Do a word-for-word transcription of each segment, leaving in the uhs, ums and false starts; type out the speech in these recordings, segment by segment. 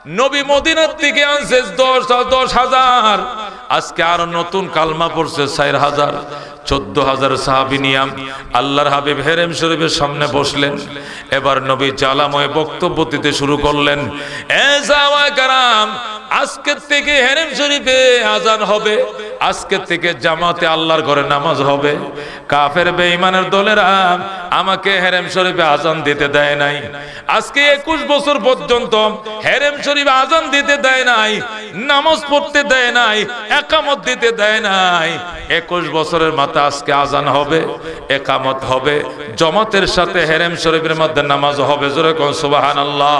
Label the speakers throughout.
Speaker 1: নবী মদিনার থেকে আনছে দশ দশ হাজার, আজকে আরো নতুন কালমা পড়ছে চার হাজার। চোদ্দ হাজার সাহাবী নিয়ে আল্লাহর হাবিব হেরেম শরীফের সামনে বসলেন। এবার নবী জ্বালাময় বক্তব্য দিতে শুরু করলেন। এ সাহাবায়ে কেরাম, আজকের থেকে হেরেম শরীফে আজান হবে, আজকের থেকে জামাতে আল্লাহর ঘরে নামাজ হবে। কাফের বেঈমানের দলেরা আমাকে হেরেম শরীফে আজান দিতে দেয় নাই, আজকে একুশ বছর পর্যন্ত হেরেম শরীফে আজান দিতে দেয় নাই, নামাজ পড়তে দেয় নাই, একামত দিতে দেয় নাই। একুশ বছরের মাথা আজকে আজান হবে, একামত হবে, জামাতের সাথে হেরেম শরীফের মধ্যে নামাজ হবে। জোরে কোন সুবহানাল্লাহ।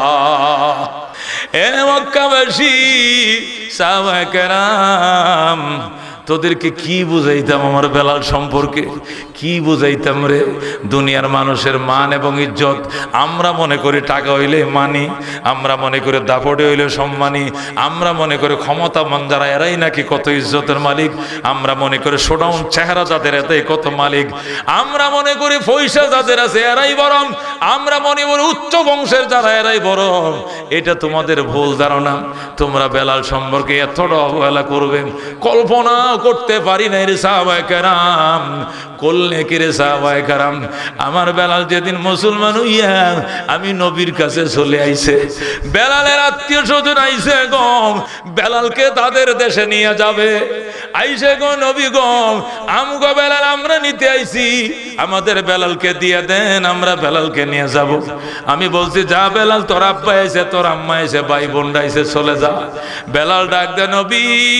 Speaker 1: এ মক্কাবাসী, সাহাবায়ে কেরাম, তোদেরকে কি বুঝাইতাম আমার বেলাল সম্পর্কে, কি বুঝাইতাম রে? দুনিয়ার মানুষের মান এবং ইজ্জত আমরা মনে করি টাকা হইলে মানি, আমরা মনে করি দাপটে হইলে সম্মানী, আমরা মনে করি ক্ষমতাবান যারা এরাই নাকি কত ইজ্জতের মালিক, আমরা মনে করি শোডাউন চেহারা যাদের এতেই কত মালিক, আমরা মনে করি পয়সা যাদের আছে এরাই বরং, আমরা মনে করি উচ্চ বংশের যারা এরাই বরং। এটা তোমাদের ভুল ধারণা। তোমরা বেলাল সম্পর্কে এতটা অবহেলা করবে কল্পনা করতে পারি নাই রে সাহাবায়ে কেরাম। করলে কি রে সাহাবায়ে কেরাম? আমার বেলাল যেদিন মুসলমান হইয়া আমি নবীর কাছে চলে আইছে, বেলালের আত্মীয় স্বজন আইছে গো, বেলালকে তাদের দেশে নিয়ে যাবে। আইছে গো নবী গো, আমগো বেলাল আমরা নিতে আইছি, আমাদের বেলালকে দিয়ে দেন, আমরা বেলালকে নিয়ে যাব। আমি বলছি, যা বেলাল, তোর আব্বা আইছে, তোর আম্মা আইছে, ভাই বোনরা আইছে, চলে যা। বেলাল ডাক দে, নবী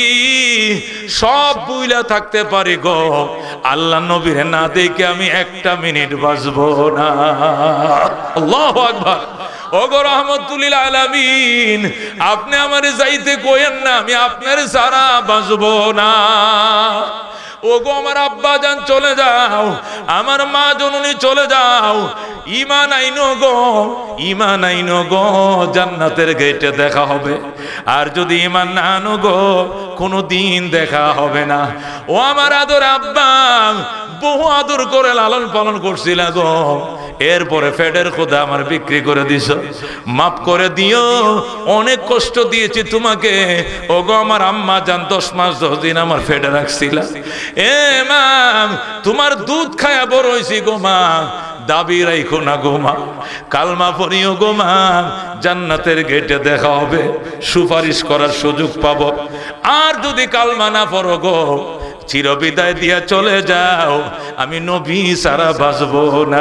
Speaker 1: সব বুইলা থাকতে পারি গো, আল্লাহ নবীর না দেখে আমি একটা মিনিট বাঁচবো না। আল্লাহু আকবার। ওগো রাহমাতুল লিল আলামিন, আপনি আমারে যাইতে কইেন না, আমি আপনার ছাড়া বাঁচবো না। ওগো আমার আব্বা জান চলে যাও, আমার মা জননী চলে যাও, ঈমান আইনো গো, ঈমান আইনো গো, জান্নাতের গেটে দেখা হবে। আর যদি ঈমান না আনো গো, কোনো দিন দেখা হবে না। ও আমার আদর আব্বা, বহু আদর করে লালন পালন করছিল গো, এরপরে ফেডের খোদা আমার বিক্রি করে দিছ, মাফ করে দিও, অনেক কষ্ট দিয়েছি তোমাকে। ও গো আমার আম্মা জান, দশ মাস দশ দিন আমার ফেডে রাখছিল। এ মা, তোমার দুধ খায়া বড় হইছি গো মা, দাবি রাইখো না গো মা, কালমা পড়িও গো মা, জান্নাতের গেটে দেখা হবে, সুপারিশ করার সুযোগ পাবো। আর যদি কালমা না পড়ো গো, চিরবিদায় দিয়া চলে যাও, আমি নবী সারা বাঁচবো না।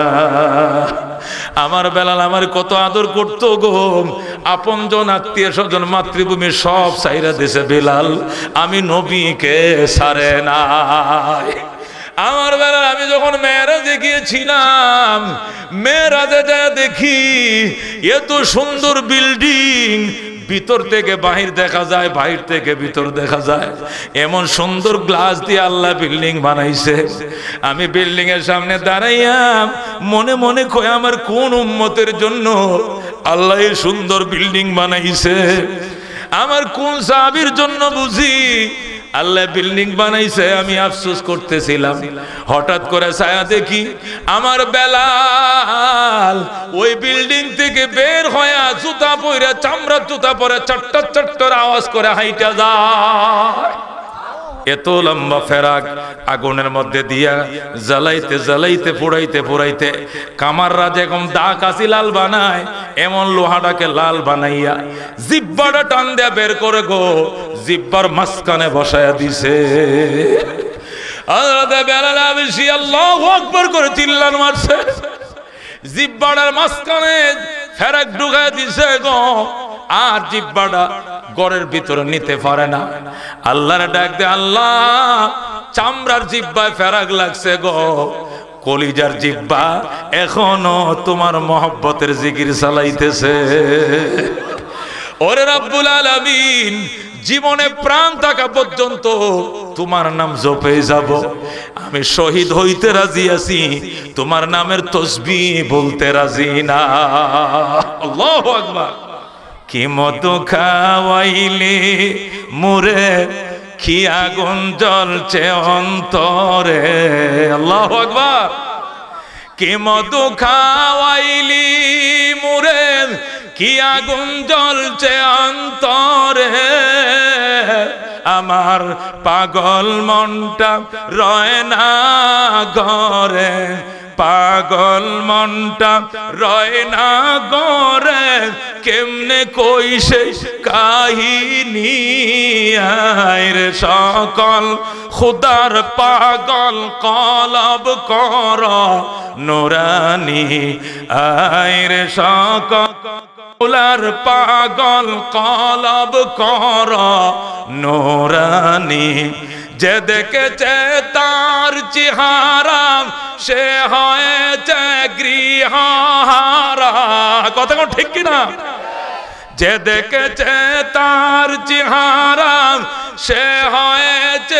Speaker 1: আমার বেলাল আমার কত আদর করতো গো, আপনজন আত্মীয় স্বজন মাতৃভূমি সব সাইরা দিছে বেলাল, আমি নবীকে সারে নাই। আমার বেলাল আমি যখন মেরাজে গিয়েছিলাম, মেরাজে যায় দেখি এত সুন্দর বিল্ডিং, ভিতর থেকে বাহির দেখা যায়, বাহির থেকে ভিতর দেখা যায়, এমন সুন্দর গ্লাস দিয়ে আল্লাহ বিল্ডিং বানাইছে। আমি বিল্ডিং এর সামনে দাঁড়াইয়া মনে মনে কই, আমার কোন উম্মতের জন্য আল্লাহ এই সুন্দর বিল্ডিং বানাইছে, আমার কোন সাহাবীর জন্য বুঝি আল্লাহ বিল্ডিং বানাইছে। আমি আফসোস করতেছিলাম, হঠাৎ করে ছায়া দেখি আমার বেলাল ওই বিল্ডিং থেকে বের হয়ে জুতা পরে, চামড়ার জুতা পরে চট্টর চট্টর আওয়াজ করে হাইটা যায়। এত লম্বা ফেরাক আগুনের মধ্যে দিয়া জ্বালাইতে জ্বালাইতে পোড়াইতে পোড়াইতে কামাররা যেরকম দা কাশি লাল বানায়, এমন লোহাটাকে লাল বানাইয়া জিব্বাটা টান দেয়া বের করে গো, জিব্বার মাঝখানে বসায়া দিছে। বেলাল বেশি আল্লাহু আকবার করে চিল্লান মারছে, জিব্বাটার মাঝখানে ফেরাক ঢুকায় দিছে গো, আর জিব্বাটা গড়ের ভিতরে নিতে পারে না। আল্লাহর ডাক দে, আল্লাহ চামড়ার জিব্বায় ফেরাক লাগছে গো, কলিজার জিব্বা এখনো তোমার মহব্বতের জিকির চালাইতেছে। ওরে রব্বুল আলামিন, জীবনে প্রাণ থাকা পর্যন্ত তোমার নাম জপে যাব, আমি শহীদ হইতে রাজি আছি, তোমার নামের তসবিহ বলতে রাজি না। আল্লাহু আকবার। কি মতো খাওয়াইলে মুরে, কি আগুন জ্বলছে অন্তরে। আল্লাহু আকবার। কি মতো খাওয়াইলি মুরে, কি আগুন জ্বলছে অন্তরে, আমার পাগল মনটা রয় না ঘরে, পাগল মনটা রয় না ঘরে, কেমনে কই সে কাহিনী। আইরে সকল খুদার পাগল কলব কর নুরানি, আইরে সকল উলার পাগল কলব কর নুরানি। যে দেখেছে তার চেহারা সে হয়েছে গৃহহারা। কথা কোন ঠিক কিনা? যে দেখেছে তার চেহারা সে হয়েছে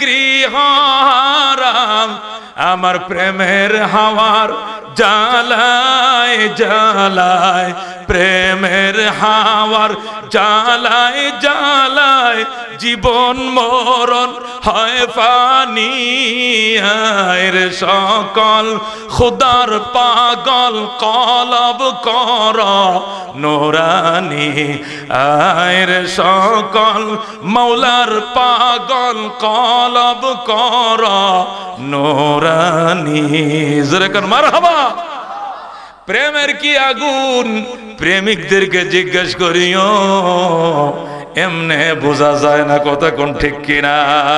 Speaker 1: গৃহহারা। আমার প্রেমের হাওয়ার জ্বালায় জ্বালায়, প্রেমের হাওয়ার জ্বালায় জ্বালায়, জীবন মরণ হয় ফানি। আইরে সকল খুদার পাগল কলব কর নুরানি, আইরে সকল মৌলার পাগল কলব কর নুরানি। জোরে কর মারহাবা। প্রেমের কি আগুন, প্রেমিকদেরকে জিজ্ঞেস করিও, এমনে বোঝা যায় না। কথা কোন ঠিক কিনা?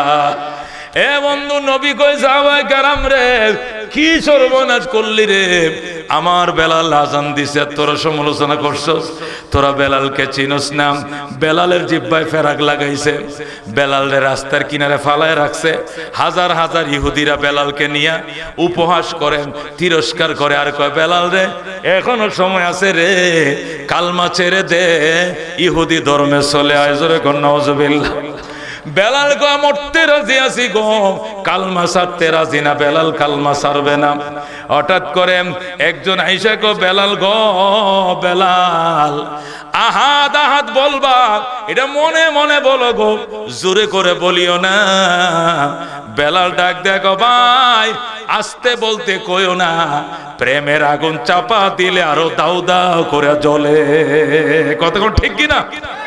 Speaker 1: এ বন্ধু, নবী কই সাহাবায়ে কেরাম রে, কি সর্বনাশ করলি রে। আমার বেলাল আজান দিছে, তোরা সমালোচনা করছস, তোরা বেলালকে চিনস না। বেলালের জিহ্বায় ফেরাক লাগাইছে, বেলালের রাস্তার কিনারে ফালায় রাখছে। হাজার হাজার ইহুদিরা বেলালকে নিয়ে উপহাস করে, তিরস্কার করে, আর কয় বেলাল রে এখনো সময় আছে রে, কালমা ছেড়ে দে, ইহুদি ধর্মে চলে আয়। জোরে কর নাউজুবিল্লাহ। বেলাল গো মরতে রাজি আছি গো, কালমা ছাড়তে রাজি না। বেলাল কালমা ছাড়বে না। হঠাৎ করে একজন আইসা গো, বেলাল গো বেলাল, আহাদ আহাদ বলবা, এটা মনে মনে বলো গো, জোরে করে বলিও না। বেলাল ডাক দেখো, ভাই আস্তে বলতে কইও না, প্রেমের আগুন চাপা দিলে আরো দাউ দাউ করে জ্বলে। কতক্ষণ ঠিক কিনা?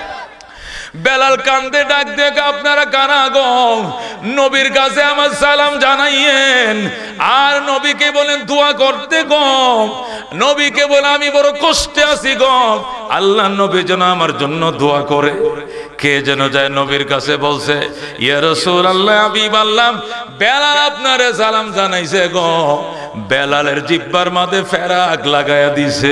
Speaker 1: বেলাল কান্দে ডাক দেখ, আপনারা কারা গো? নবীর কাছে আমার সালাম জানাইয়েন, আর নবীকে বলেন দোয়া করতে গো। নবীকে বলে আমি বড় কষ্টে আছি গো, আল্লাহ নবী যেন আমার জন্য দোয়া করে। কে যেন যায় নবীর কাছে বলছে, ইয়া রাসূলুল্লাহ, হাবিব আল্লাহ, বেলাল আপনারে সালাম জানাইছে গো। বেলালের জিহ্বার মাঝে ফেরাক লাগায়া দিছে।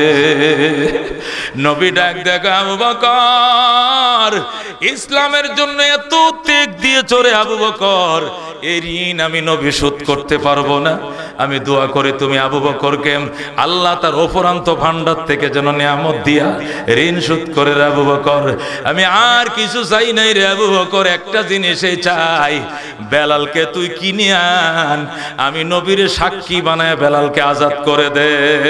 Speaker 1: নবী ডাক দেখা, আবু বকর, ইসলামের জন্য এত ত্যাগ দিয়ে চলে আবু বকর, এই ঋণ আমি নবী শোধ করতে পারবো না। আমি দোয়া করে তুমি আবু বকরকে আল্লাহ তার অপরান্ত ভান্ডার থেকে যেন নিয়ামত দিয়া ঋণ শোধ করে রে আবু বকর। আমি আর কিছু চাই নাই রে আবু বকর, একটা জিনিসই চাই, বেলালকে তুই কিনে আন, আমি নবীর সাক্ষী বানায় বেলালকে আজাদ করে দে।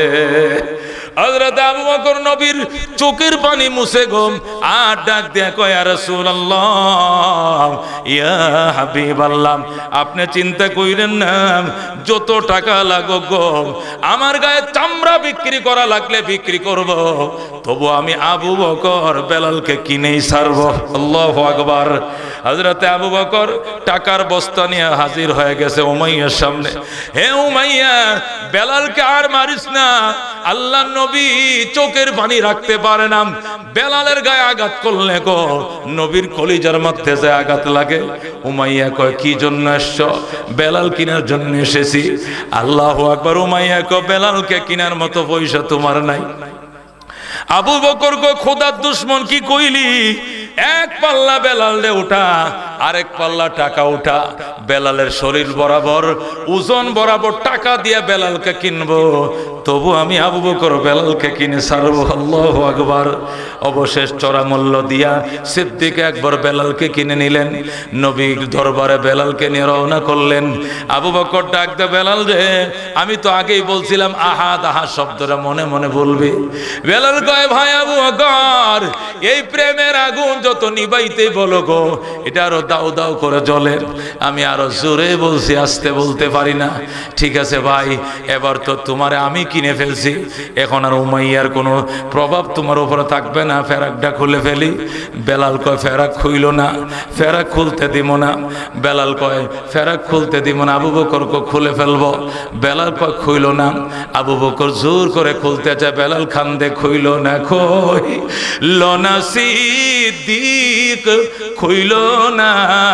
Speaker 1: হযরত আবু বকর নবীর চোখের পানি মুছে গো, আর ডাক দেয়া কয়, ইয়া রাসূলুল্লাহ, ইয়া হাবিবাল্লাহ, আপনি চিন্তা কইরেন না, যত টাকা লাগো গো, আমার গায়ে চামড়া বিক্রি করা লাগলে বিক্রি করব, তবু আমি আবু বকর বেলালকে কিনেই ছাড়বো। আল্লাহু আকবার। হযরত আবু বকর টাকার বস্তা নিয়ে হাজির হয়ে গেছে উমাইয়ার সামনে। হে উমাইয়া, বেলালকে আর মারিস না, আল্লাহ নবী চোখের পানি রাখতে পারে না, বেলালের গায়ে আঘাত করলে গো নবীর কলিজার মধ্যে যে আঘাত লাগে। উমাইয়া কয়, কি জন্য এসছো? বেলাল কিনার জন্য এসেছি। আল্লাহু আকবার। উমাইয়া কয়, বেলালকে কিনার মতো পয়সা তোমার নাই। আবু বকর কয়, খোদার দুশমন, কি কইলি? এক পাল্লা বেলাল রে উঠা, আরেক পাল্লা টাকা উঠা, বেলালের শরীর বরাবর ওজন বরাবর টাকা দিয়ে বেলালকে কিনবো, তবু আমি আবু বকর বেলালকে কিনে ছাড়বো। আল্লাহু আকবার। অবশেষ চড়া মূল্য দিয়া সিদ্দিক একবার বেলালকে কিনে নিলেন। নবীর দরবারে বেলালকে নিয়ে রওনা করলেন। আবু বকর ডাক দে, বেলাল রে, আমি তো আগেই বলছিলাম আহাদ আহাদ শব্দটা মনে মনে বলবি। বেলাল কয়, ভাই আবু বকর, এই প্রেমের আগুন যত নিবাইতে বলো গো, এটা আরো দাউ দাউ করে জ্বলে। আমি আরো জোরে বলছি, আসতে বলতে পারি না। ঠিক আছে ভাই, এবার তো তোমারে আমি কিনে ফেলছি, এখন আর উমাইয়ার কোনো প্রভাব তোমার উপরে থাকবে না, ফেরাকটা খুলে ফেলি। বেলাল কয় ফেরাক খুইল না, ফেরাক খুলতে দিব না। বেলাল কয় ফেরাক খুলতে দিব না, আবু বকর কো খুলে ফেলবো। বেলাল কয় খুইল না। আবু বকর জোর করে খুলতে চায়, বেলাল খান্দে খুইল না, খুইল না সিদ্দিক, খুইল না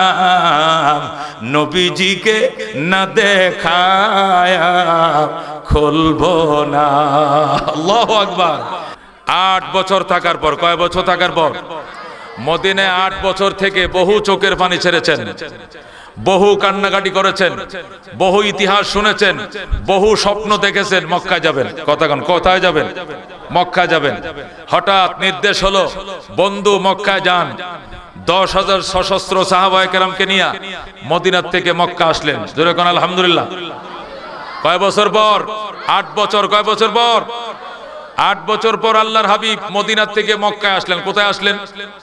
Speaker 1: নবীজিকে না দেখায়া খুলবো না। আল্লাহু আকবার। আট বছর থাকার পর, কয় বছর থাকার পর? মদিনায় আট বছর থেকে বহু চোখের পানি ছেড়েছেন, বহু কান্নাকাটি করেছেন, বহু ইতিহাস শুনেছেন, বহু স্বপ্ন দেখেছেন মক্কায় যাবেন। কথা কোন, কোথায় যাবেন? মক্কায় যাবেন। হঠাৎ নির্দেশ হলো বন্ধু মক্কায় যান। দশ হাজার সশস্ত্র সাহাবায়ে কেরামকে নিয়ে মদিনার থেকে মক্কা আসলেন। জোরে কোন আলহামদুলিল্লাহ। কয় বছর পর? আট বছর। কয় বছর পর? আট বছর পর আল্লাহর হাবিব মদিনার থেকে মক্কায় আসলেন। কোথায় আসলেন?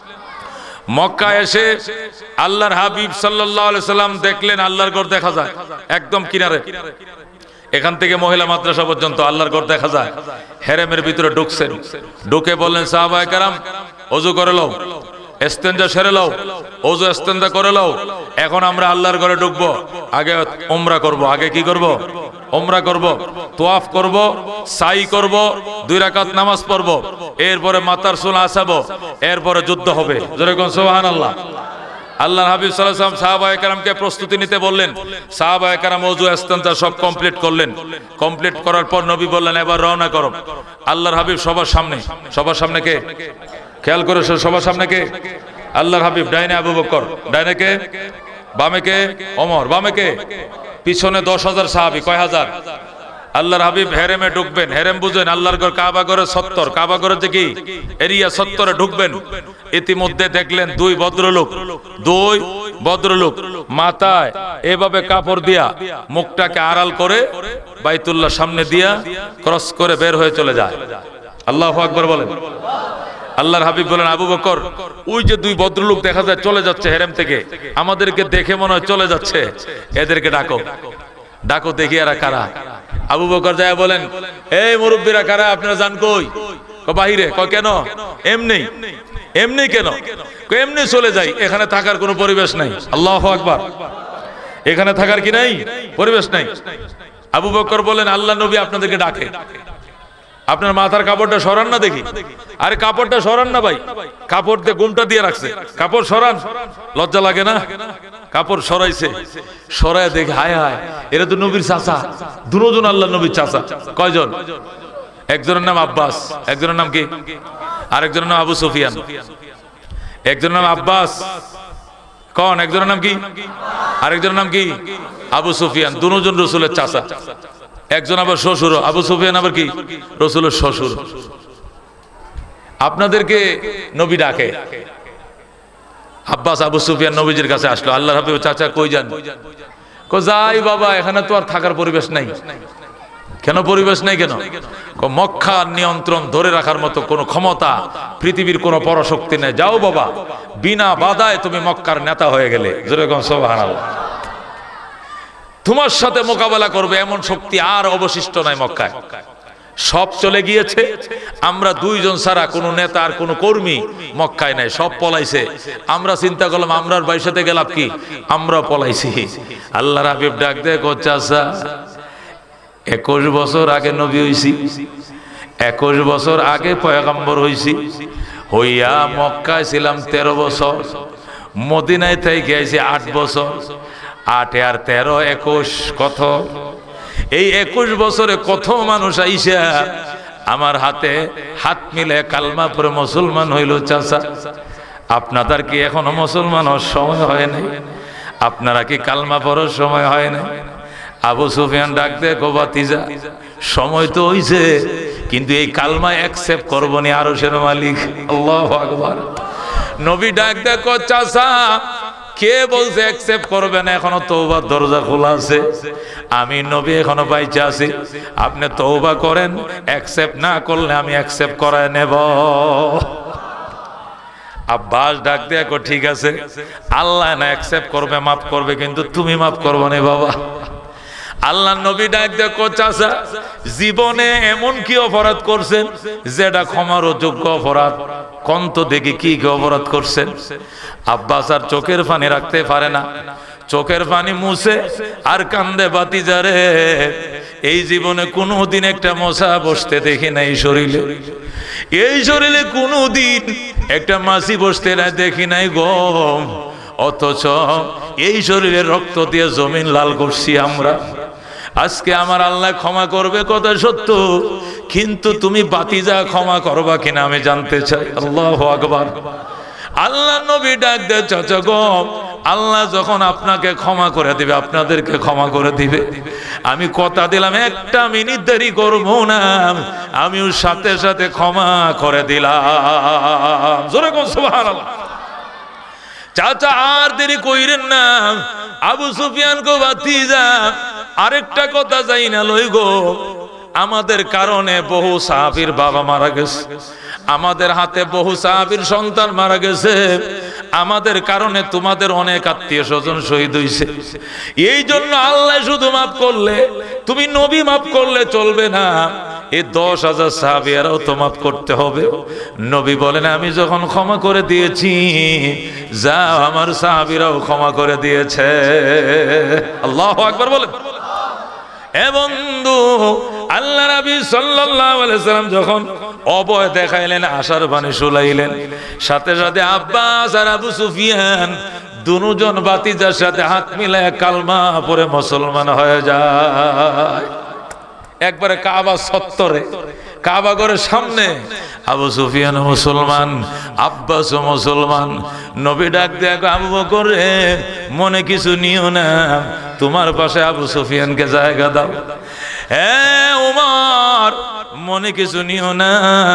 Speaker 1: মক্কায় এসে আল্লাহর হাবিব সাল্লাল্লাহু আলাইহি সাল্লাম দেখলেন আল্লাহর ঘর দেখা যায় একদম কিনারে, এখান থেকে মহিলা মাদ্রাসা পর্যন্ত আল্লাহর ঘর দেখা যায়। হেরেমের ভিতরে ঢুকছেন, ঢুকে বললেন সাহাবায়ে কেরাম ওযু করে লও, ইস্তেনজা সেরে লও, ওযু ইস্তেনজা করে লও, এখন আমরা আল্লাহর ঘরে ঢুকবো। আগে উমরা করব, আগে কি করব? উমরা করব, তোয়াফ করব, সাই করব, দুই রাকাত নামাজ পড়ব, এরপরে মাথার চুল আছাবো, এরপরে যুদ্ধ হবে। জোরে কোন সুবহানাল্লাহ। আল্লাহর হাবিব সাল্লাল্লাহু আলাইহি ওয়াসাল্লাম সাহাবায়ে কেরামকে প্রস্তুতি নিতে বললেন। সাহাবায়ে কেরাম ওযু ইস্তেনজা সব কমপ্লিট করলেন। কমপ্লিট করার পর নবী বললেন এবার রওনা করো। আল্লাহর হাবিব সবার সামনে, সবার সামনে কে? খেয়াল করে, সবার সামনে কে? আল্লাহর হাবিব। ডাইনে আবু বকর, ডাইনে কে? বামে কে? ওমর, বামে কে? পিছনে দশ হাজার সাহাবী। কয় হাজার? আল্লাহর হাবিব হেরেমে ঢুকবেন। হেরেম বুঝেন? আল্লাহর ঘর কাবা ঘরে সত্তর, কাবা ঘরে যে কি এরিয়া সত্তরে ঢুকবেন। ইতিমধ্যে দেখলেন দুই ভদ্রলোক, দুই ভদ্রলোক মাথায় এভাবে কাপড় দিয়া মুখটাকে আড়াল করে বাইতুল্লাহ সামনে দিয়া ক্রস করে বের হয়ে চলে যায়। আল্লাহু আকবার বলেন। আল্লাহর হাবিব বলেন আবু বকর, ওই যে দুই ভদ্রলোক দেখা যায় চলে যাচ্ছে হেরেম থেকে, আমাদেরকে দেখে মনে হয় চলে যাচ্ছে, এদেরকে ডাকো। ডাকো, দেখি এরা কারা। আবু বকর যায় বলেন এই মুরব্বীরা কারা, আপনারা যান কই? বাহিরে। কয় কেন? এমনি। এমনি কেন? এমনি চলে যাই, এখানে থাকার কোনো পরিবেশ নাই। আল্লাহু আকবার। এখানে থাকার কি নাই? পরিবেশ নাই। আবু বকর বলেন আল্লাহ নবী আপনাদেরকে ডাকে, আপনার মাথার কাপড়টা সরান না দেখি। আরে কাপড়টা সরান না ভাই, কাপড় দিয়ে গুমটা দিয়ে রাখছে, কাপড় সরান। লজ্জা লাগে না? কাপড় সরাইছে, সরায় দেখে হায় হায় এরা তো নবীর চাচা, দুজন আল্লাহ নবীর চাচা। কয়জন? একজনের নাম আব্বাস, একজনের নাম কি? আরেকজনের নাম আবু সুফিয়ান। একজনের নাম আব্বাস, কোন? একজনের নাম কি? আরেকজনের নাম কি? আবু সুফিয়ান। দুজন রাসূলের চাচা। একজন আবার শ্বশুর। আবু সুফিয়ান আবার কি? রাসূলের শ্বশুর। আপনাদেরকে নবী ডাকে। আব্বাস আবু সুফিয়ান নবীজির কাছে আসলো। আল্লাহর হাবিব চাচা কই যান? কো যাই বাবা, এখানে তো আর থাকার পরিবেশ নাই। কেন পরিবেশ নাই কেন? মক্কার নিয়ন্ত্রণ ধরে রাখার মতো কোনো ক্ষমতা পৃথিবীর কোনো পরাশক্তি নেই। যাও বাবা, বিনা বাধায় তুমি মক্কার নেতা হয়ে গেলে। জোরে কোন সুবহানাল্লাহ। তোমার সাথে মোকাবেলা করবে এমন শক্তি আর অবশিষ্ট নাই মক্কায়, সব চলে গিয়েছে। আমরা দুইজন ছাড়া কোনো নেতা আর কোনো কর্মী মক্কায় নাই, সব পলাইছে। আমরা চিন্তা করলাম আমরার বাইসাতে গেলাম কি, আমরা পলাইছি। আল্লাহর হাবিব ডাক দেয় কো চাচা, একুশ বছর আগে নবী হইছি, একুশ বছর আগে পয়গম্বর হইছি, হইয়া মক্কায় ছিলাম তেরো বছর, মদিনায় থেকে আইছি আট বছর। আটে আর তেরো একুশ, কত? এই একুশ বছরে কত মানুষ আইসা আমার হাতে হাত মিলে কালমা পড়ে মুসলমান হইল। চাচা আপনাদের কি এখনো মুসলমান হওয়ার সময় হয় নাই? আপনারা কি কালমা পড়ার সময় হয় নাই? আবু সুফিয়ান ডাক দে গো ভাতিজা, সময় তো হইছে, কিন্তু এই কালমা অ্যাকসেপ্ট করবো নি আরশের মালিক। আল্লাহু আকবার। নবী ডাক দে কো চাচা, কে বলছে অ্যাকসেপ্ট করবে না? এখনো তওবার দরজা খোলা আছে, আমি নবী এখনো বাইচা আছি। আপনি তওবা করেন, অ্যাকসেপ্ট না করলে আমি অ্যাকসেপ্ট করায় নেব। আব্বাস ডাক দিয়ে কো ঠিক আছে, আল্লাহ না অ্যাকসেপ্ট করবে, মাফ করবে, কিন্তু তুমি মাফ করবে না বাবা। আল্লাহ নবী ডাক দিয়ে কো চাচা, জীবনে এমন কি অপরাধ করছেন যেটা ক্ষমার যোগ্য অপরাধ? কোন তো দেখি কি কি অপরাধ করছেন। আব্বাস আর চোখের পানি রাখতে পারে না, চোখের পানি মুছে আর কান্দে, বাতিজারে এই জীবনে কোনোদিন একটা মশা বসতে দেখি নাই শরীরে, এই শরীরে কোনোদিন একটা মাছি বসতে না দেখি নাই গম, অথচ এই শরীরে রক্ত দিয়ে জমিন লাল করছি আমরা। আজকে আমার আল্লাহ ক্ষমা করবে কথা সত্য, কিন্তু তুমি বাতিজা ক্ষমা করবা কিনা আমি জানতে চাই। আল্লাহু আকবার। আল্লাহ নবী ডাক দে চাচা গো, আল্লাহ যখন আপনাকে ক্ষমা করে দিবে, আপনাদেরকে ক্ষমা করে দিবে, আমি কথা দিলাম একটা মিনিট দেরি করবো না, আমিও সাথে সাথে ক্ষমা করে দিলাম। জোরে কোন সুবহানাল্লাহ। চাচা আর দেরি কইরেন না, আবু সুফিয়ান কো ভাতিজা আরেকটা কথা যাই না লই গো, আমাদের কারণে বহু সাহাবীর বাবা মারা গেছে, আমাদের হাতে বহু সাহাবীর সন্তান মারা গেছে, আমাদের কারণে তোমাদের অনেক আত্মীয় স্বজন শহীদ হইছে। এই জন্য আল্লাহ শুধু মাফ করলে, তুমি নবী মাফ করলে চলবে না, এই দশ হাজার সাহাবীরাও তো মাফ করতে হবে। নবী বলেন আমি যখন ক্ষমা করে দিয়েছি, যাও আমার সাহাবীরাও ক্ষমা করে দিয়েছে। আল্লাহু আকবার বলেন। এ বন্ধু, আল্লাহ নবী সাল্লাল্লাহু আলাইহি সাল্লাম যখন অভয় দেখাইলেন, আশার বাণী শুনাইলেন, সাথে সাথে আব্বাস আর আবু সুফিয়ান দুজন বাতিজার সাথে হাত মিলায় কালমা পড়ে মুসলমান হয়ে যায়। একবারে কাবা চত্বরে, কাবা ঘরের সামনে আবু সুফিয়ান মুসলমান, আব্বাস মুসলমান। নবী ডাক দিয়ে আবু বকর রে, মনে কিছু নিও না, তোমার পাশে আবু সুফিয়ানকে জায়গা দাও। হ্যাঁ ওমর, মনে কিছু নিও না,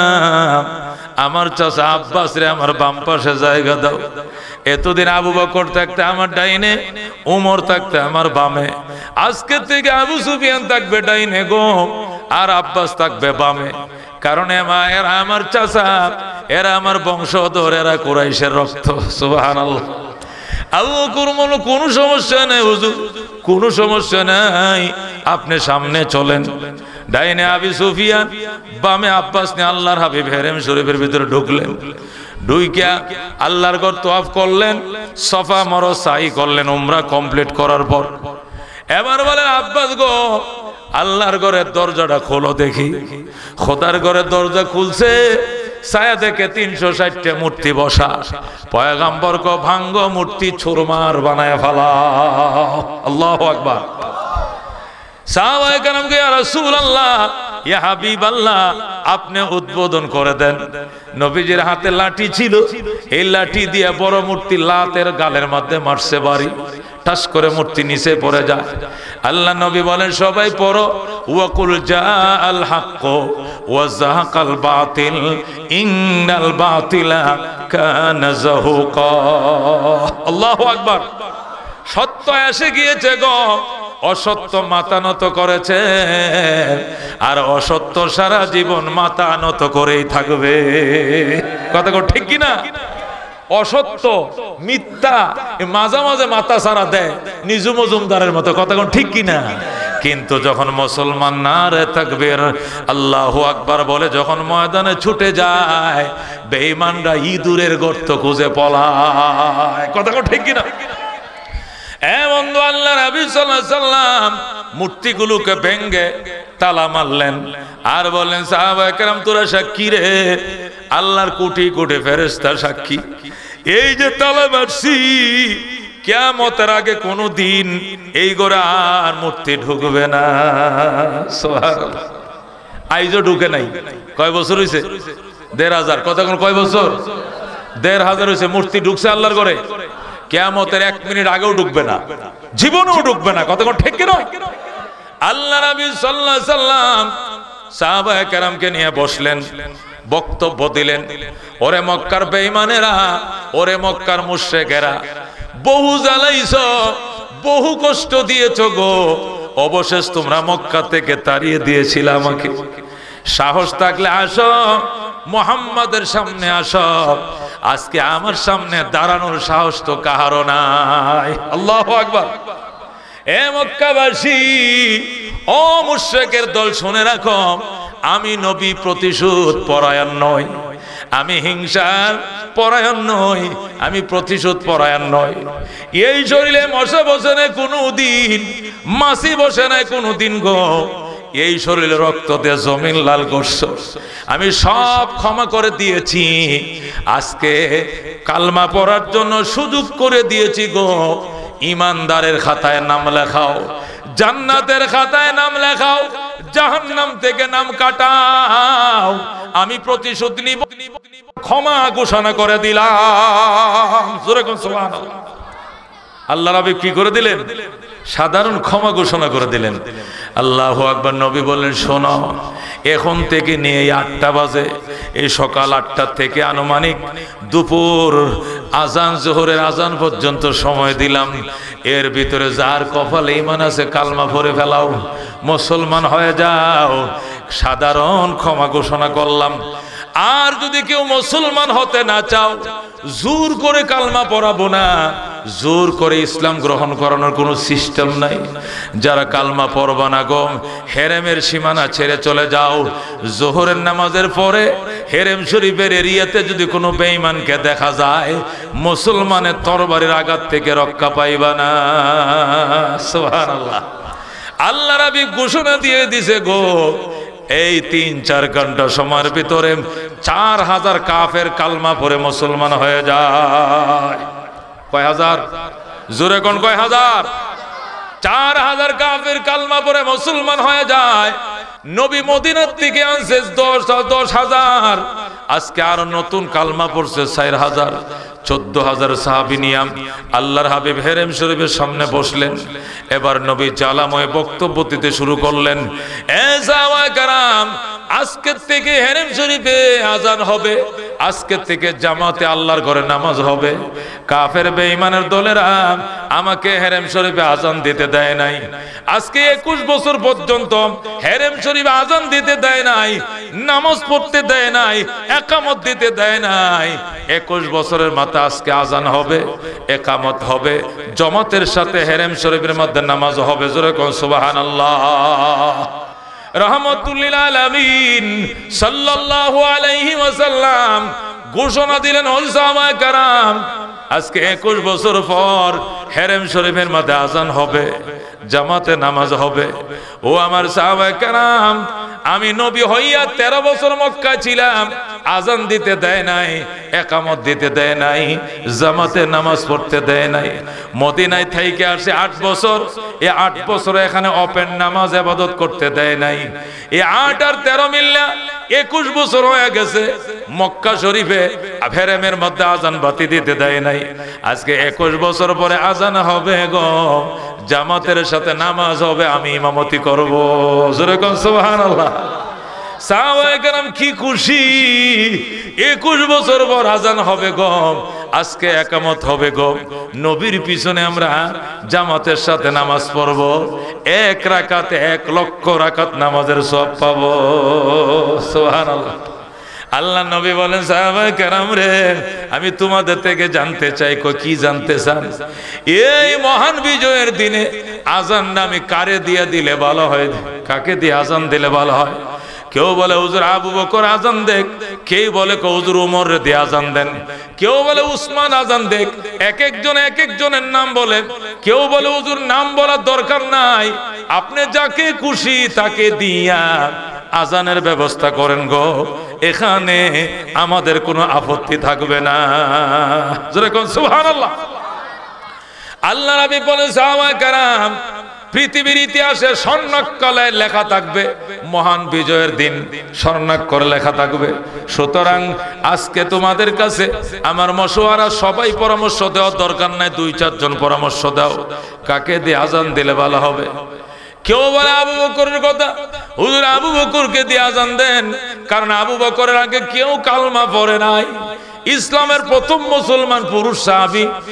Speaker 1: আমার চাচা আব্বাস রে আমার বাম পাশে জায়গা দাও। এতদিন আবু বকর থাকতে আমার ডাইনে, ওমর থাকতে আমার বামে, আজকে থেকে আবু সুফিয়ান থাকবে ডাইনে গো, আর আব্বাস থাকবে বামে। কারণ এরা আমার চাচা, এরা আমার বংশধর, এরা কুরাইশের রক্ত। সুবহানাল্লাহ। আবু বকর বলল কোনো সমস্যা নাই হুজুর, কোনো সমস্যা নাই, আপনি সামনে চলেন। ডাইনে আবু সুফিয়ান, বামে আব্বাস নিয়ে আল্লাহর হাবিব হেরেম শরীফের ভিতরে ঢুকলেন। ঢুইকা আল্লাহর ঘর তওয়াফ করলেন, সফা মরো সাই করলেন উমরা কমপ্লিট করার পর। এবার বলেন আব্বাস গো, আল্লাহর ঘরের দরজাটা খোলো দেখি। খোদার ঘরের দরজা খুলছে, ছায়া দেখে তিনশো ষাটটা মূর্তি বসা। পয়গাম্বর কো ভাঙ্গ মূর্তি চুরমার বানায় ফেলা। আল্লাহু আকবার। সাহাবায়ে কেরাম কে ইয়া রাসূলুল্লাহ, ইয়া হাবিবাল্লাহ, আপনি উদ্বোধন করে দেন। নবীজির হাতে লাঠি ছিল, এই লাঠি দিয়ে বড় মূর্তি লাতের গালের মধ্যে মারছে বাড়ি, টাস করে মূর্তি নিচে পড়ে যায়। আল্লাহ নবী বলেন সবাই পড়ো, ওয়াকুল জাআল হক ওয়া যাহাকাল বাতিল ইন্নাল বাতিলা কানা যাহুকা। আল্লাহু আকবার। সত্য এসে গিয়েছে গো, অসত্য মাথা নত করেছে, আর অসত্য সারা জীবন মাথা নত করেই থাকবে। কথা ঠিক কিনা? অসত্য মিথ্যা মাঝে মাঝে মাথা সারা দেয় নিজু মজুমদারের মতো। কথা ঠিক কিনা? কিন্তু যখন মুসলমান নারে তাকবীর আল্লাহু আকবার বলে যখন ময়দানে ছুটে যায়, বেঈমানরা ইঁদুরের গর্ত খুঁজে পলায়। কথা ঠিক কিনা? এ বন্ধু, আল্লাহ নবী সাল্লাল্লাহু আলাইহি সাল্লাম মূর্তিগুলোকে ভেঙ্গে তালা মারলেন, আর বললেন সাহাবায়ে কেরাম তোরা সাক্ষী রে, আল্লাহর কোটি কোটি ফেরেশতা সাক্ষী, এই যে তালা মারছি, কিয়ামতের আগে কোনো দিন এই ঘরে আর মূর্তি ঢুকবে না। সুবহানাল্লাহ। আইজও ঢুকে নাই। কয় বছর হইছে? দেড় হাজার। কথা কোন কয় বছর? দেড় হাজার হইছে। মূর্তি ঢুকছে আল্লাহর ঘরে, কিয়ামতের এক মিনিট আগেও ঢুকবে না, জীবনেও ঢুকবে না। কথা কোন ঠিক কিনা? আল্লাহ নবী সাল্লাল্লাহু আলাইহি সাল্লাম সাহাবায়ে কেরামকে নিয়ে বসলেন, বক্তব্য দিলেন। ওরে মক্কার বেঈমানেরা, ওরে মক্কার মুশরিকেরা, বহু জ্বালাইছো, বহু কষ্ট দিয়েছো গো, অবশেষ তোমরা মক্কা থেকে তাড়িয়ে দিয়েছিলে আমাকে। সাহস থাকলে আসো, মুহাম্মাদের সামনে আসো। আজকে আমার সামনে দাঁড়ানোর সাহস তো কাহারও নাই। আল্লাহু আকবার। এ মক্কাবাসী, ও মুশরিকের দল, শুনে রাখো, আমি নবী প্রতিশোধ পরায়ণ নই, আমি হিংসার পরায়ণ নই, আমি প্রতিশোধ পরায়ণ নই। এই শরীরে মশা বসে নাই কোনো দিন, মাছি বসে নাই কোনো দিন গো। এই শরীরে রক্ত দিয়ে জমিন লাল করছো, আমি সব ক্ষমা করে দিয়েছি। আজকে কালমা পড়ার জন্য সুযোগ করে দিয়েছি গো। ইমানদারের খাতায় নাম লেখাও, জান্নাতের খাতায় নাম লেখাও, জাহান্নাম থেকে নাম কাটাও। আমি প্রতিশোধ নিব, ক্ষমা ঘোষণা করে দিলাম। জোরে কোন সুবহানাল্লাহ। আল্লাহ নবী কি করে দিলেন? সাধারণ ক্ষমা ঘোষণা করে দিলেন। আল্লাহু আকবার। নবী বললেন, শোনো, এখন থেকে নিয়ে এই আটটা বাজে, এই সকাল আটটা থেকে আনুমানিক দুপুর আজান, জোহরের আজান পর্যন্ত সময় দিলাম। এর ভিতরে যার কপালে ঈমান আছে কালমা পড়ে ফেলাও, মুসলমান হয়ে যাও। সাধারণ ক্ষমা ঘোষণা করলাম। আর যদি কেউ মুসলমান হতে না চাও, জোর করে কালমা পড়াবো না, জোর করে ইসলাম গ্রহণ করানোর কোনো সিস্টেম নাই। যারা কালমা পড়বা না গো, হেরেমের সীমানা ছেড়ে চলে যাও। জোহরের নামাজের পরে হেরেম শরীফের এরিয়াতে যদি কোনো বেঈমানকে দেখা যায়, মুসলমানের তরবারির আঘাত থেকে রক্ষা পাইবা না। সুবহানাল্লাহ। আল্লাহ নবী ঘোষণা দিয়ে দিছে গো, এই তিন চার ঘন্টা সময়ের ভিতরে চার হাজার কাফের কালমা পড়ে মুসলমান হয়ে যায়। কয় হাজার? জোরে কোন কয় হাজার? চার হাজার কাফের কালমা পড়ে মুসলমান হয়ে যায়। নবী মদিনার থেকে আনছে দশ দশ হাজার, আজকে আরো নতুন কালমা পড়ছে চার হাজার। চোদ্দ হাজার সাহাবী নিয়ে আল্লাহর হাবিব হেরেম শরীফের সামনে বসলেন। এবার নবী জ্বালাময় বক্তব্য দিতে শুরু করলেন। এ সাহাবায়ে কেরাম, আজকের থেকে হেরেম শরীফে আজান হবে, আজকের থেকে জামাতে আল্লাহর ঘরে নামাজ হবে। কাফের বেঈমানের দলেরা আমাকে হেরেম শরীফে আজান দিতে দেয় নাই। আজকে একুশ বছর পর্যন্ত হেরেম শরীফে আজান দিতে দেয় নাই, নামাজ পড়তে দেয় নাই, একামত দিতে দেয় নাই। একুশ বছরের মাথা আজকে আজান হবে, একামত হবে, জামাতের সাথে হেরেম শরীফের মধ্যে নামাজ হবে। জোরে কোন সুবহানাল্লাহ। রাহমাতুল্লিল আলামিন সাল্লাল্লাহু আলাইহি ওয়াসাল্লাম ঘোষণা দিলেন, ও সাহাবায়ে কেরাম, আজকে একুশ বছর পর হেরেম শরীফের মধ্যে আজান হবে, জামাতে নামাজ হবে। ও আমার সাহাবায়ে কেরাম, আমি নবী হইয়া তেরো বছর মক্কা ছিলাম, আজান দিতে দেয় নাই, একামত দিতে দেয় নাই, জামাতে নামাজ পড়তে দেয় নাই। মদিনায় থেকে আসে আট বছর, এই আট বছর এখানে ওপেন নামাজ ইবাদত করতে দেয় নাই। এই আট আর তেরো মিল্লা একুশ বছর হয়ে গেছে। মক্কা শরীফে হেরেমের মধ্যে আজান বাতি দিতে দেয় নাই। আজকে একুশ বছর পরে আজান হবে গো, জামাতের সাথে নামাজ হবে, আমি ইমামতি করব। জোরে কোন সুবহানাল্লাহ। সাহাবায়ে কেরাম কি খুশি, একুশ বছর পর আজান হবে গো, আজকে একামত হবে গো। নবীর পিছনে আমরা জামাতের সাথে নামাজ পড়ব, এক রাকাতে এক লক্ষ রাকাত নামাজের সওয়াব পাবো। সুবহানাল্লাহ। আল্লাহ নবী বলেন, সাহাবায়ে কেরাম রে, আমি তোমাদের থেকে জানতে চাই। কই কি জানতে চান? এই মহান বিজয়ের দিনে আজানটা আমি কারে দিয়ে দিলে ভালো হয়, কাকে দিয়ে আজান দিলে ভালো হয়? কেউ বলে হুজুর আবু বকর আজান দেখ, কেউ বলে হুজুর উমর রে দিয়ে আজান দেন, কেউ বলে উসমান আজান দেখ। এক একজন এক একজনের নাম বলে। কেউ বলে হুজুর নাম বলার দরকার নাই, আপনি যাকে খুশি তাকে দিয়া আজানের ব্যবস্থা করেন গো, এখানে আমাদের কোনো আপত্তি থাকবে না। জোরে কোন সুবহানাল্লাহ। আল্লাহ নবী বলেন, সাহাবায়ে কেরাম, পৃথিবীর ইতিহাসে স্বর্ণাক্ষরে লেখা থাকবে মহান বিজয়ের দিন, স্বর্ণাক্ষরে লেখা থাকবে। সুতরাং আজকে তোমাদের কাছে আমার মশওয়ারা, সবাই পরামর্শ দেওয়ার দরকার নাই, দুই চারজন পরামর্শ দাও কাকে দিয়ে আজান দিলে ভালো হবে। কেউ বলে আবু বকরের কথা, হুজুর আবু বকরকে দিয়ে আজান দেন, কারণ আবু বকরের আগে কেউ কালমা পড়ে নাই। ইসলামের প্রথম মুসলমান পুরুষ সাহাবী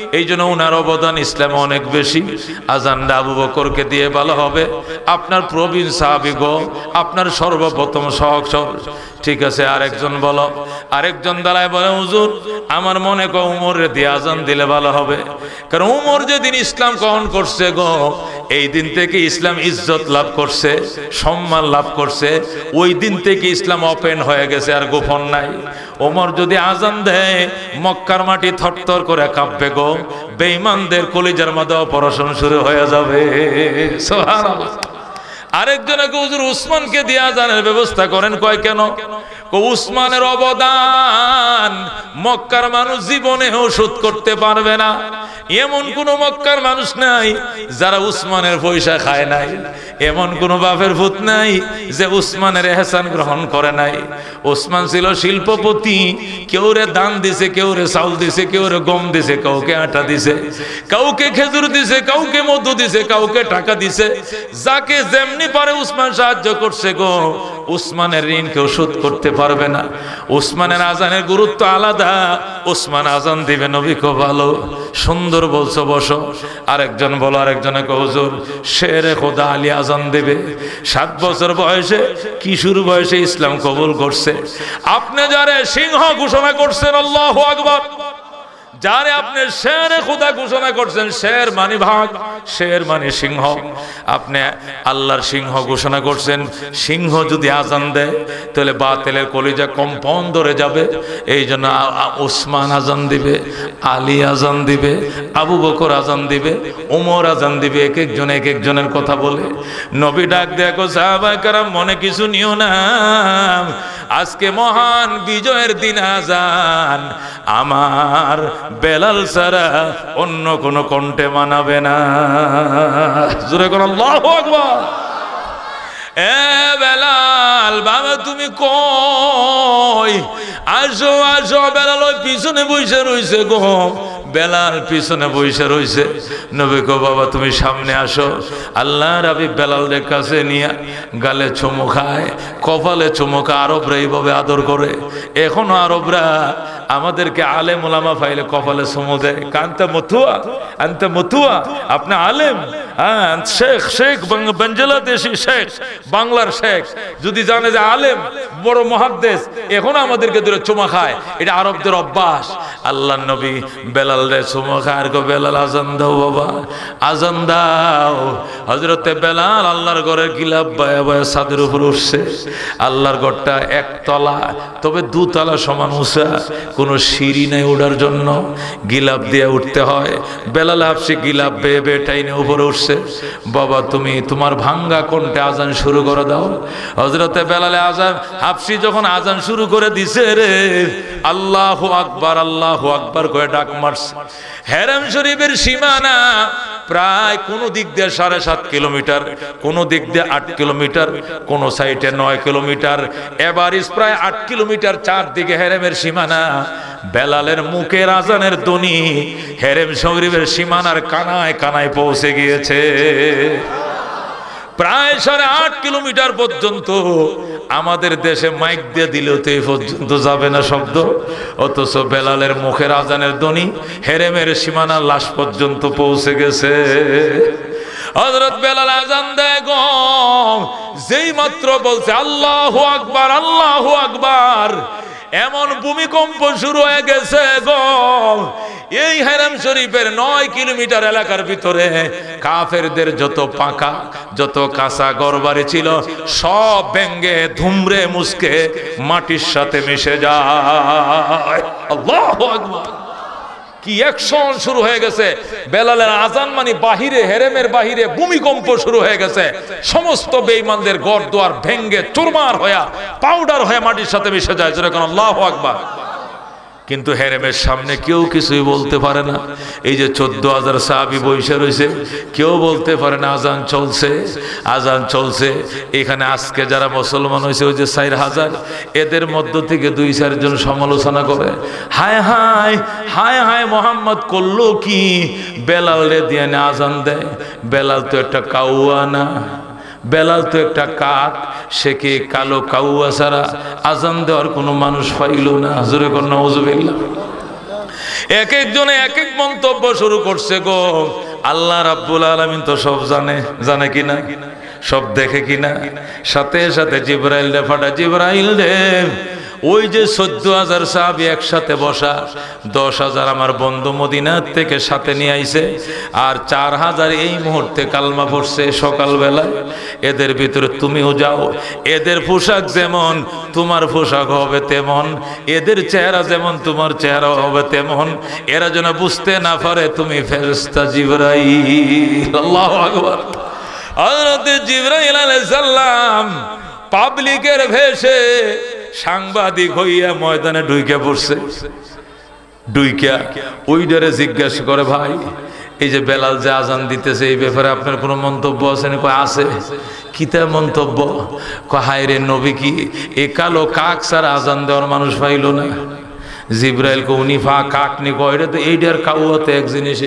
Speaker 1: এই জন্য ওনার অবদান ইসলামে অনেক বেশি। আজানটা আবু বকরকে দিয়ে ভালো হবে। আপনার প্রবীণ সাহাবী গো, আপনার সর্বপ্রথম সহক সব ঠিক আছে। আরেকজন বলো, আরেকজন দাঁড়ায় বলে হুজুর আমার মনে কো উমরের দিয়ে আজান দিলে ভালো হবে, কারণ উমর যেদিন ইসলাম গ্রহণ করছে গো, এই দিন থেকে ইসলাম ইজ্জত লাভ করছে, সম্মান লাভ করছে। ওই দিন থেকে ইসলাম ওপেন হয়ে গেছে, আর গোপন নাই। ওমর যদি আজান দেয় মক্কার মাটি থরথর করে কাঁপবে গো, বেঈমানদের কলিজার মধ্যে অপারেশন শুরু হয়ে যাবে। সুবহানাল্লাহ। আরেকজনকে হুজুর উসমানকে দিয়ে আজানের ব্যবস্থা করেন, কয় কেন? উসমানের অবদান মক্কার মানুষ জীবনেও শোধ করতে পারবে না। এমন কোন মক্কার মানুষ নাই যারা উসমানের পয়সা খায় নাই, এমন কোন বাপের ভূত নাই যে উসমানের এহসান গ্রহণ করে নাই। উসমান ছিল শিল্পপতি, কেউ রে দান দিছে, কেউ রে চাউল দিছে, কেউ রে গম দিছে, কাউকে আটা দিছে, কাউকে খেজুর দিছে, কাউকে মধু দিছে, কাউকে টাকা দিছে। যাকে যেমনি পারে উসমান সাহায্য করছে গো। উসমানের ঋণ কেউ শোধ করতে পারবে না। উসমানের আজানের গুরুত্ব আলাদা। উসমান আজান দিবে, নবী কো ভালো সুন্দর বলছো, বসো। আরেকজন বলো, আরেকজনকে হুজুর শেরে খোদা আলী আজান দেবে। সাত বছর বয়সে, কিশোর বয়সে ইসলাম কবুল করছে। আপনি যারে সিংহ ঘোষণা করছেন, আল্লাহু আকবার, যারে আপনি শেরে খোদা ঘোষণা করছেন, শের মানে ভাগ, শের মানে সিংহ, আপনি আল্লাহর সিংহ ঘোষণা করছেন। সিংহ যদি আজান দেয় তাহলে বাতিলের কলিজা কম্পন ধরে যাবে। এই জন্য উসমান আজান দিবে, আলী আজান দিবে, আবু বকর আজান দিবে, ওমর আজান দিবে। এক একজন এক একজনের কথা বলে নবী ডাক দেখো, সাহাবায়ে কেরাম মনে কিছু নিও না, আজকে মহান বিজয়ের দিন আজান আমার বেলাল ছাড়া অন্য কোন কণ্ঠে মানাবে না। জোরে কোন আল্লাহু আকবার। এ বেলাল বাবা তুমি কই? আসো আসো। বেলাল ওই পিছনে বসে রইছে গো, বেলাল পিছনে বসে রইছে। নবী কো বাবা তুমি সামনে আসো। আল্লাহর হাবিব বেলালের কাছে নিয়ে গালে চুমু খায়, কপালে চুমু খায়। আরবরা এইভাবে আদর করে। এখনো আরবরা আমাদেরকে আলেম ওলামা পাইলে কপালে চুমু দেয়। কান্তা মতুয়া, আনতে মতুয়া, আপনি আলেম, হ্যাঁ শেখ, শেখ বাংলাদেশি শেখ, বাংলার শেখ যদি জানে যে আলেম বড় মুহাদ্দিস, এখন আমাদেরকে ধরে চুমা খায়। এটা আরবদের অভ্যাস। আল্লাহ নবী বেলাল রে চুমা খায়, গো বেলাল আজান দাও বাবা, আজান দাও। হযরতে বেলাল আল্লাহর ঘরের গিলাফ বায়া বায়া ছাদের উপর উঠছে। আল্লাহর ঘরটা একতলা, তবে দুতলা সমান উঁচা, কোনো সিঁড়ি নাই ওঠার জন্য, গিলাফ দিয়ে উঠতে হয়। বেলাল হাফসি গিলাফ বেয়ে বেয়ে টাইনে উপরে উঠছে। বাবা তুমি তোমার ভাঙ্গা কণ্ঠে আজান শুরু করে দাও। হযরতে বেলালে আজান হাফসি যখন আজান শুরু করে দিছে রে, আল্লাহু আকবার, আল্লাহু আকবার করে ডাক মারছে। হেরাম শরীফের সীমানা প্রায় কোন দিক দিয়ে সাড়ে সাত কিলোমিটার, কোন দিক দিয়ে আট কিলোমিটার, কোন সাইডে নয় কিলোমিটার, এভারেজ প্রায় আট কিলোমিটার চারদিকে হেরেমের সীমানা। বেলালের মুখের আজানের ধ্বনি হেরেম শরীফের সীমানার কানায় কানায় পৌঁছে গিয়েছে। প্রায় সাড়ে আট কিলোমিটার পর্যন্ত। আমাদের দেশে মাইক দিয়ে দিলেও তো এই পর্যন্ত যাবে না শব্দ, অথচ বেলালের মুখের আজানের ধ্বনি হেরেমের সীমানার লাশ পর্যন্ত পৌঁছে গেছে। হযরত বেলাল আজান দেয় গো, যেই মাত্র বলছে আল্লাহু আকবার, আল্লাহু আকবার, এমন ভূমিকম্প শুরু হয়ে গেছে গো। এই হেরাম শরীফের নয় কিলোমিটার এলাকার ভিতরে কাফেরদের যত পাকা, যত কাঁচা ঘরবাড়ি ছিল সব ভেঙ্গে ধুমরে মুসকে মাটির সাথে মিশে যায়। আল্লাহু আকবার। কি অ্যাকশন শুরু হয়ে গেছে। বেলালের আজান মানে বাহিরে, হেরেমের বাহিরে ভূমিকম্প শুরু হয়ে গেছে। সমস্ত বেঈমানদের ঘর দুয়ার ভেঙ্গে চুরমার হয়ে পাউডার হয়ে মাটির সাথে মিশে যায়। যেরকম আল্লাহু আকবার। কিন্তু হেরেমের সামনে কেউ কিছুই বলতে পারে না। এই যে চোদ্দ হাজার সাহাবী বসে রয়েছে, কেউ বলতে পারে না আজান চলছে, আজান চলছে। এখানে আজকে যারা মুসলমান হয়েছে ওই যে চার হাজার, এদের মধ্য থেকে দুই চারজন সমালোচনা করে, হায় হায় হায় হায় মোহাম্মদ করলো কি, বেলাল রে দিয়ে আজান দেয়। বেলাল তো একটা কাউয়া না, বেলাল তো একটা কাক, সে কি কালো কাউয়া ছাড়া আজান দেওয়ার কোনো মানুষ পাইল না। জোরে কর নাউজুবিল্লাহ। এক একজনে এক এক মন্তব্য শুরু করছে গো। আল্লাহ রাব্বুল আলামিন তো সব জানে, জানে কিনা, সব দেখে কিনা। সাথে সাথে জিবরাইল রে ফাটা, জিবরাইল রে ওই যে চোদ্দ হাজার সাহাবী একসাথে বসা, দশ হাজার আমার বন্ধু মদিনার থেকে সাথে নিয়ে আইছে, আর চার হাজার এই মুহূর্তে কালমা পড়ছে সকালবেলা। এদের ভিতরে তুমিও যাও, এদের পোশাক যেমন তোমার পোশাক হবে তেমন, এদের চেহারা যেমন তোমার চেহারা হবে তেমন, এরা যেন বুঝতে না পারে তুমি ফেরেশতা জিবরাইল। আল্লাহু আকবার। হযরত জিবরাইল আলাইহিস সালাম পাবলিকের ভেষে সাংবাদিক হইয়া ময়দানে ঢুইকা পড়ছে। ঢুইকা ওইটারে জিজ্ঞাসা করে, ভাই এই যে বেলাল যে আজান দিতেছে এই ব্যাপারে আপনার কোনো মন্তব্য আছে না? কয় আছে। কিতা মন্তব্য? কয় হায় রে নবী কি এ কালো কাক ছাড়া আজান দেওয়ার মানুষ পাইল না? জিবরাইল কো উনি ফা কাক নি, কয় এটা তো এইটার কাউতে এক জিনিসে।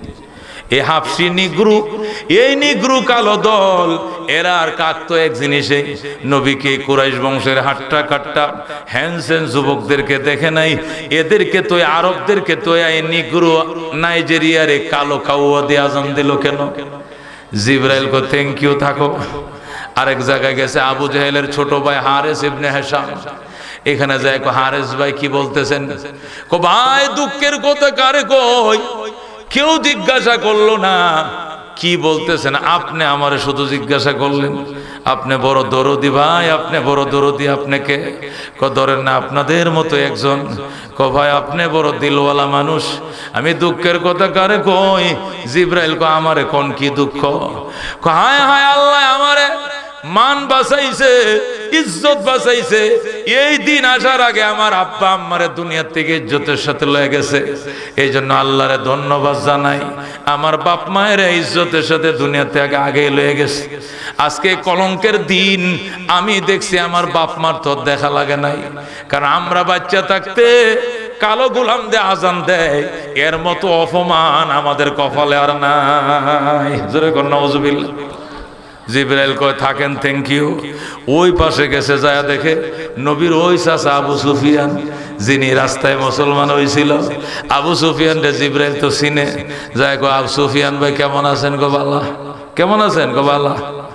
Speaker 1: এ হাফসি নিগ্রু, এই নিগ্রু কালো দল, এরা আর কাক তো এক জিনিসে। নবীকে কুরাইশ বংশের হাট্টা কাট্টা হ্যান্ডসেন যুবকদেরকে দেখে নাই, এদেরকে তো আরবদেরকে তো এই নিগ্রু নাইজেরিয়ার এই কালো কাউয়া দিয়ে আজান দিল কেন? জিবরাইল কো থ্যাংক ইউ, থাকো। আরেক জায়গায় গেছে আবু জাহেলের ছোট ভাই হারেস ইবনে হিশাম, এখানে যায় কো হারেস ভাই কি বলতেছেন? কো ভাই দুঃখের কথা কারে কই, কেউ জিজ্ঞাসা করলো না কি বলতেছেন, আপনি আমারে শুধু জিজ্ঞাসা করলেন। আপনি বড় দরদি ভাই, আপনি বড় দরদি। আপনাকে ক ধরেন না আপনাদের মতো একজন। ক ভাই আপনি বড় দিলওয়ালা মানুষ, আমি দুঃখের কথা কারে কই? জিবরাইল ক আমারে কোন কি দুঃখ? ক হায় হায় আল্লাহ আমারে মান বাঁচাইছে, ইজ্জত বাঁচাইছে। এই দিন আসার আগে আমার আব্বা আম্মারে দুনিয়া থেকে ইজ্জতের সাথে লয়ে গেছে, এই জন্য আল্লাহরে ধন্যবাদ জানাই। আমার বাপ মায়ের ইজ্জতের সাথে দুনিয়া থেকে আগে লয়ে গেছে। আজকে কলঙ্কের দিন আমি দেখছি আমার বাপ মার তো দেখা লাগে নাই, কারণ আমরা বাচ্চা থাকতে কালো গোলাম দিয়ে আজান দেয়, এর মতো অপমান আমাদের কপালে আর নাই। জোরে কর নাউজুবিল্লাহ। জিবরাইল কয় থাকেন, থ্যাংক ইউ। ওই পাশে গেছে, যায় দেখে নবীর ওই চাচা আবু সুফিয়ান, যিনি রাস্তায় মুসলমান হয়েছিল। আবু সুফিয়ান রে জিবরাইল তো চিনে, যায় গো আবু সুফিয়ান ভাই কেমন আছেন? গো বালা। কেমন আছেন? গো বালা।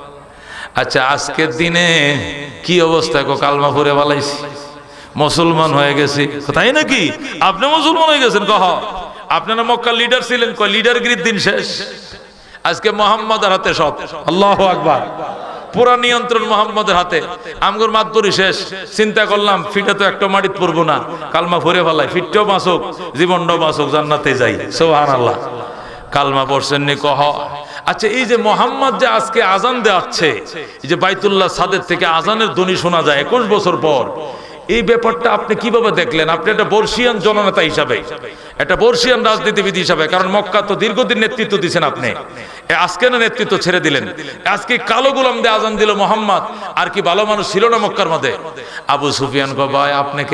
Speaker 1: আচ্ছা আজকের দিনে কি অবস্থা? গো কালমা পড়ে বালাইছি, মুসলমান হয়ে গেছি। তাই নাকি? আপনি মুসলমান হয়ে গেছেন? কহ আপনারা মক্কার লিডার ছিলেন, কয় লিডারগিরির দিন শেষ, আজকে মোহাম্মদের হাতে সব। আল্লাহু আকবার। পুরা নিয়ন্ত্রণ মোহাম্মদের হাতে। আমগর মাতবরি শেষ। চিন্তা করলাম ফিটা তো একটা মাটিত পড়বো না, কালমা ভরে ফেলাই, ফিটটাও বাঁচুক জীবনটাও বাঁচুক, জান্নাতে যাই। সুবহানাল্লাহ। কালমা পড়ছেন নি? কহ। আচ্ছা এই যে মোহাম্মদ যে আজকে আজান দেওয়াচ্ছে, এই যে বাইতুল্লাহ ছাদের থেকে আজানের ধ্বনি শোনা যায় একুশ বছর পর, এই ব্যাপারটা আপনি কিভাবে দেখলেন? আপনি একটা বর্ষিয়ান জননেতা হিসাবে, একটা বর্ষিয়ান রাজনীতিবিদ হিসাবে, কারণ মক্কা তো দীর্ঘদিন নেতৃত্ব দিচ্ছেন আপনি, আজকে না নেতৃত্ব ছেড়ে দিলেন, আজকে কালো গোলাম দিয়ে আজান দিল মোহাম্মদ, আর কি ভালো মানুষ ছিল না মক্কার মধ্যে? আবু সুফিয়ান কয় ভাই আপনাকে,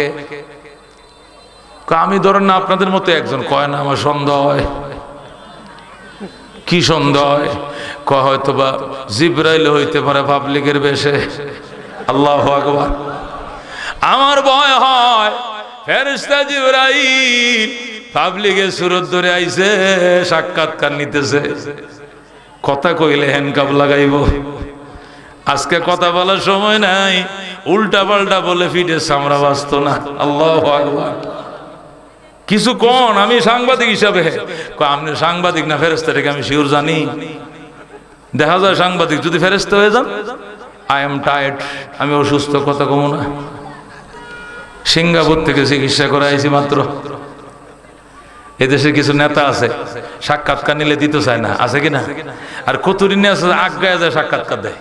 Speaker 1: আমি ধরেন না আপনাদের মতো একজন। কয় না আমার সন্দেহ হয়। কি সন্দেহ হয়? কয় হয়তো বা জিবরাইল হইতে পারে পাবলিকের বেশে। আল্লাহু আকবার। আমার ভয় হয় ফেরেশতা জিবরাইল পাবলিকের সুরত ধরে আইছে, সাক্ষাৎকার নিতেছে, কথা কইলে হ্যান্ডকাপ লাগাইব। আজকে কথা বলার সময় নাই, উল্টা পাল্টা বলে ফিটে চামড়া বাঁচত না। আল্লাহু আকবার। কিছু কোন আমি সাংবাদিক হিসাবে, আপনি সাংবাদিক না ফেরেশতা থেকে আমি শিওর জানি। দেখা যায় সাংবাদিক যদি ফেরেশতা হয়ে যান, আই এম টায়ার্ড, আমি অসুস্থ, কথা কমো না। সিঙ্গাপুর থেকে চিকিৎসা করে আইছি মাত্র। এদেশে কিছু নেতা আছে সাক্ষাৎকার নিলে দিতে চায় না, আছে কিনা? আর কতদিন আছে আজ্ঞায় যায় সাক্ষাৎকার দেয়।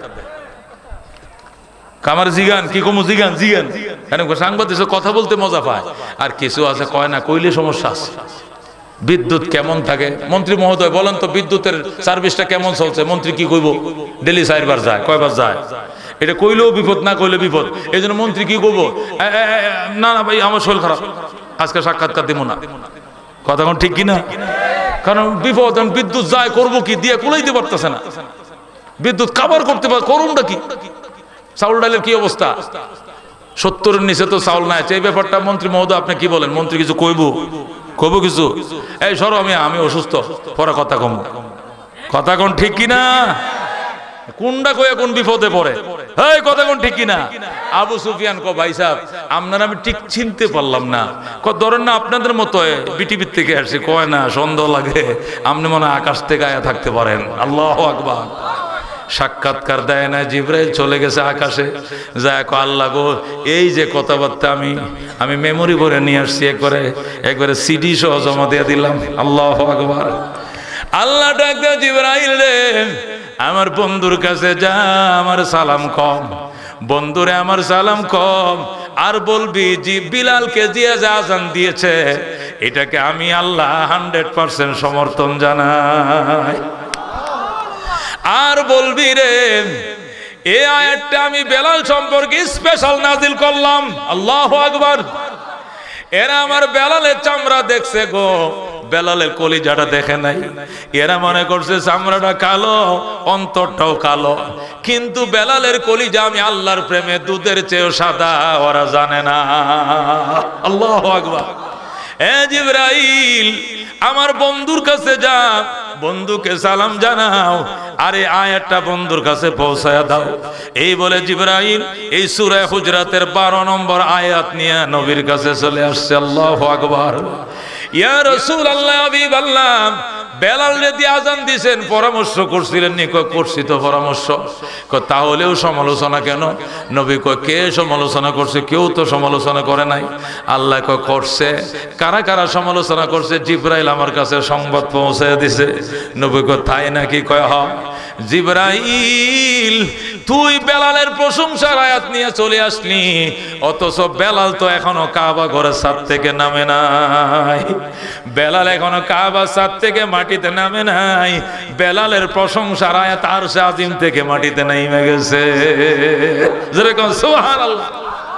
Speaker 1: কামার জিগান কি কমু, জিগান জিগান সাংবাদিক কথা বলতে মজা পায়। আর কিছু আছে কয় না, কইলে সমস্যা আছে। বিদ্যুৎ কেমন থাকে? মন্ত্রী মহোদয় বলেন তো বিদ্যুতের সার্ভিসটা কেমন চলছে? মন্ত্রী কি কইব? ডেলি চারবার যায়, কয়বার যায়? এটা কইলেও বিপদ, না কইলে বিপদ। এই জন্য মন্ত্রী কি করবো? না না ভাই আমার শরীর খারাপ, আজকে সাক্ষাৎকার দিব না। কথা কোন ঠিক কিনা? কারণ বিপদ, বিদ্যুৎ যায়, করবো কি? দিয়ে কুলাইতে পারতেছে না, বিদ্যুৎ কাভার করতে পারে, করুনটা কি? চাউল ডালের কি অবস্থা? সত্তরের নিচে তো চাউল নাই। এই ব্যাপারটা মন্ত্রী মহোদয় আপনি কি বলেন? মন্ত্রী কিছু কইব? কব কিছু? এই সরো, আমি আমি অসুস্থ, পরে কথা কম। কথা কোন ঠিক কিনা? কোনটা কয়ে কোন বিপদে পড়ে? এই কথা কোন ঠিক কিনা? আবু সুফিয়ান কো ভাই সাহেব আপনার আমি ঠিক চিনতে পারলাম না। ক ধরেন না আপনাদের মতো বিটিভির থেকে আসছে, কয় না সন্দেহ লাগে আপনি মনে হয় আকাশ থেকে আয়া থাকতে পারেন। আল্লাহু আকবার। সাক্ষাৎকার দেয় না, জিবরাইল চলে গেছে আকাশে, যায় কো আল্লাহ গো এই যে কথাবার্তা আমি আমি মেমোরি ভরে নিয়ে আসছি, একবারে একবারে সিডি সহ জমা দিয়ে দিলাম। আল্লাহু আকবার। আল্লাহ ডাক দাও জিবরাইল রে, আমার বন্ধুর কাছে যা, আমার সালাম কম, বন্ধুরে আমার সালাম কম, আর বলবি জি বিলালকে দিয়ে যা আজান দিয়েছে এটাকে আমি আল্লাহ হান্ড্রেড পার্সেন্ট সমর্থন জানাই। আর বলবি রে এই আয়াতটা আমি বেলাল সম্পর্কে স্পেশাল নাজিল করলাম। আল্লাহু আকবার। এরা আমার বেলালের চামড়া দেখছে গো, বেলালের কলিজাটা দেখে নাই। এরা মনে করছে চামড়াটা কালো, অন্তরটাও কালো, কিন্তু বেলালের কলিজা আমি আল্লাহর প্রেমে দুধের চেয়েও সাদা, ওরা জানে না। আল্লাহু আকবার। এ জিবরাইল আমার বন্ধুর কাছে যা, বন্ধুকে সালাম জানাও, আরে আয়াতটা বন্ধুর কাছে পৌঁছায়া দাও। এই বলে জিবরাইল এই সূরা হুজরাতের বারো নম্বর আয়াত নিয়ে নবীর কাছে চলে আসছে। আল্লাহু আকবার। ইয়া রাসূলুল্লাহ, হাবিবাল্লাহ, বেলাল যদি আজান দিছেন পরামর্শ করছিলেন নি? কয় করছি তো পরামর্শ। কয় তাহলেও সমালোচনা কেন? নবী কয় কে সমালোচনা করছে? কেউ তো সমালোচনা করে নাই। আল্লাহ কয় করছে। কারা কারা সমালোচনা করছে? জিবরাইল আমার কাছে সংবাদ পৌঁছায় দিছে। নবী কয় তাই নাকি? কয় হ। জিবরাইল তুই বেলালের প্রশংসার আয়াত নিয়ে চলে আসলি, অথচ বেলাল তো এখনো কাবা ঘরের ছাদ থেকে নামে নাই। বেলাল এখনো কাবা ছাদ থেকে মাটিতে নামে নাই। বেলালের প্রশংসার আয়াত আরশে আজিম থেকে মাটিতে নেমে গেছে। যেরকম সুবহানাল্লাহ।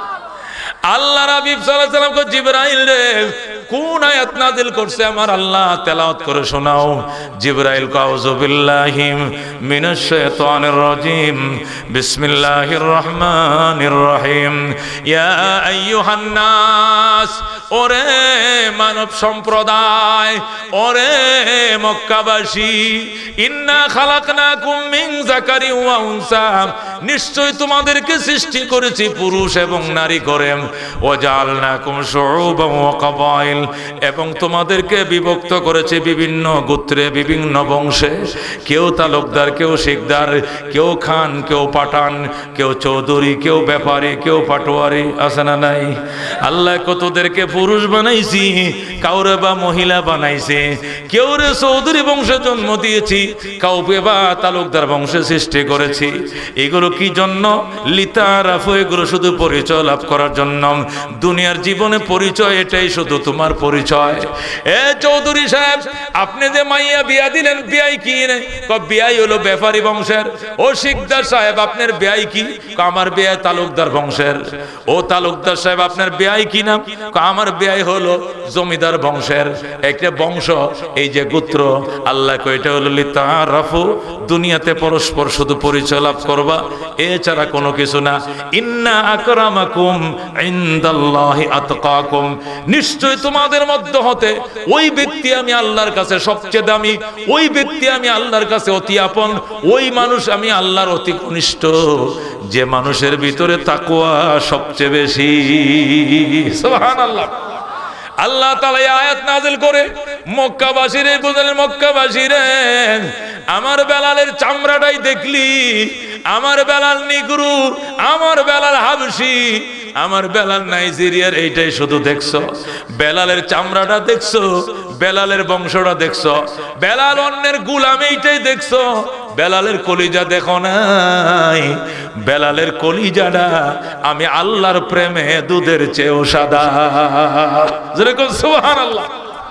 Speaker 1: আল্লাহর হাবিব সাল্লাল্লাহু আলাইহি ওয়াসাল্লাম কো জিবরাইল রে কোন আয়াত নাযিল করছে আমার আল্লাহ, তেলাওয়াত করে শোনাও। জিবরাইল কও আউযু বিল্লাহি মিনাশ শাইতানির রাজিম, বিসমিল্লাহির রহমানির রহিম। ইয়া আইয়ুহান নাস, ওরে মানব সম্প্রদায়, ওরে মক্কাবাসী, ইন্না খালাকনাকুম মিন যাকারি ওয়া উনসা, নিশ্চয় তোমাদেরকে সৃষ্টি করেছি পুরুষ এবং নারী করে। ওয়াজআলনাকুম শুউবান ওয়া কাবাইল, এবং তোমাদেরকে বিভক্ত করেছে বিভিন্ন গোত্রে, বিভিন্ন বংশে। কেউ তালুকদার, কেউ শিকদার, কেউ খান, কেউ পাঠান, কেউ চৌধুরী, কেউ ব্যাপারী, কেউ পাটোয়ারি। আছে না নাই? আল্লাহ কতদেরকে পুরুষ বানাইছি, কাউরে বা মহিলা বানাইছে। কেউ রে চৌধুরী বংশে জন্ম দিয়েছি, কাউকে বা তালুকদার বংশে সৃষ্টি করেছি। এগুলো কি জন্য? লিতারাফু, এগুলো শুধু পরিচয় লাভ করার জন্য। দুনিয়ার জীবনে পরিচয় এটাই শুধু তোমার পরিচয়। এ চৌধুরী সাহেব, আপনি যে মাইয়া বিয়া দিলেন, বিয়াই কি? বিয়াই হলো ব্যাপারী বংশের। ও শিকদার সাহেব, আপনার বিয়াই কি? আমার বিয়াই তালুকদার বংশের। ও তালুকদার সাহেব, আপনার বিয়াই কি নাম? আমার বিয়াই হলো জমিদার বংশের। একটা বংশ, এই যে গোত্র, আল্লাহ কয় এটা হলো লিতারাফু, দুনিয়াতে পরস্পর শুধু পরিচয় লাভ করবা, এছাড়া কোনো কিছু না। ইন্না আকরামাকুম ইনদাল্লাহি আতকাকুম, নিশ্চয় তোমাদের মধ্যে হতে ওই ব্যক্তি আমি আল্লাহর কাছে সবচেয়ে দামি, ওই ব্যক্তি আমি আল্লাহর কাছে অতি আপন, ওই মানুষ আমি আল্লাহর অতি ঘনিষ্ঠ, যে মানুষের ভিতরে তাকওয়া সবচেয়ে বেশি। সুবহানাল্লাহ। আল্লাহ তাআলা এই আয়াত নাযিল করে মক্কাবাসীরে বুঝালেন, মক্কাবাসীরে আমার বেলালের চামড়াটাই দেখলি, আমার বেলাল নিগ্রু, আমার বেলাল হাবশি, আমার বেলাল নাইজেরিয়ার, এইটাই শুধু দেখছো। বেলালের চামড়াটা দেখছো, বেলালের বংশটা দেখছো, বেলাল অন্যের গুলাম, এইটাই দেখছো। বেলালের কলিজা দেখো নাই? বেলালের কলিজাটা আমি আল্লাহর প্রেমে দুধের চেয়েও সাদা। যেরকম সুবহানাল্লাহ।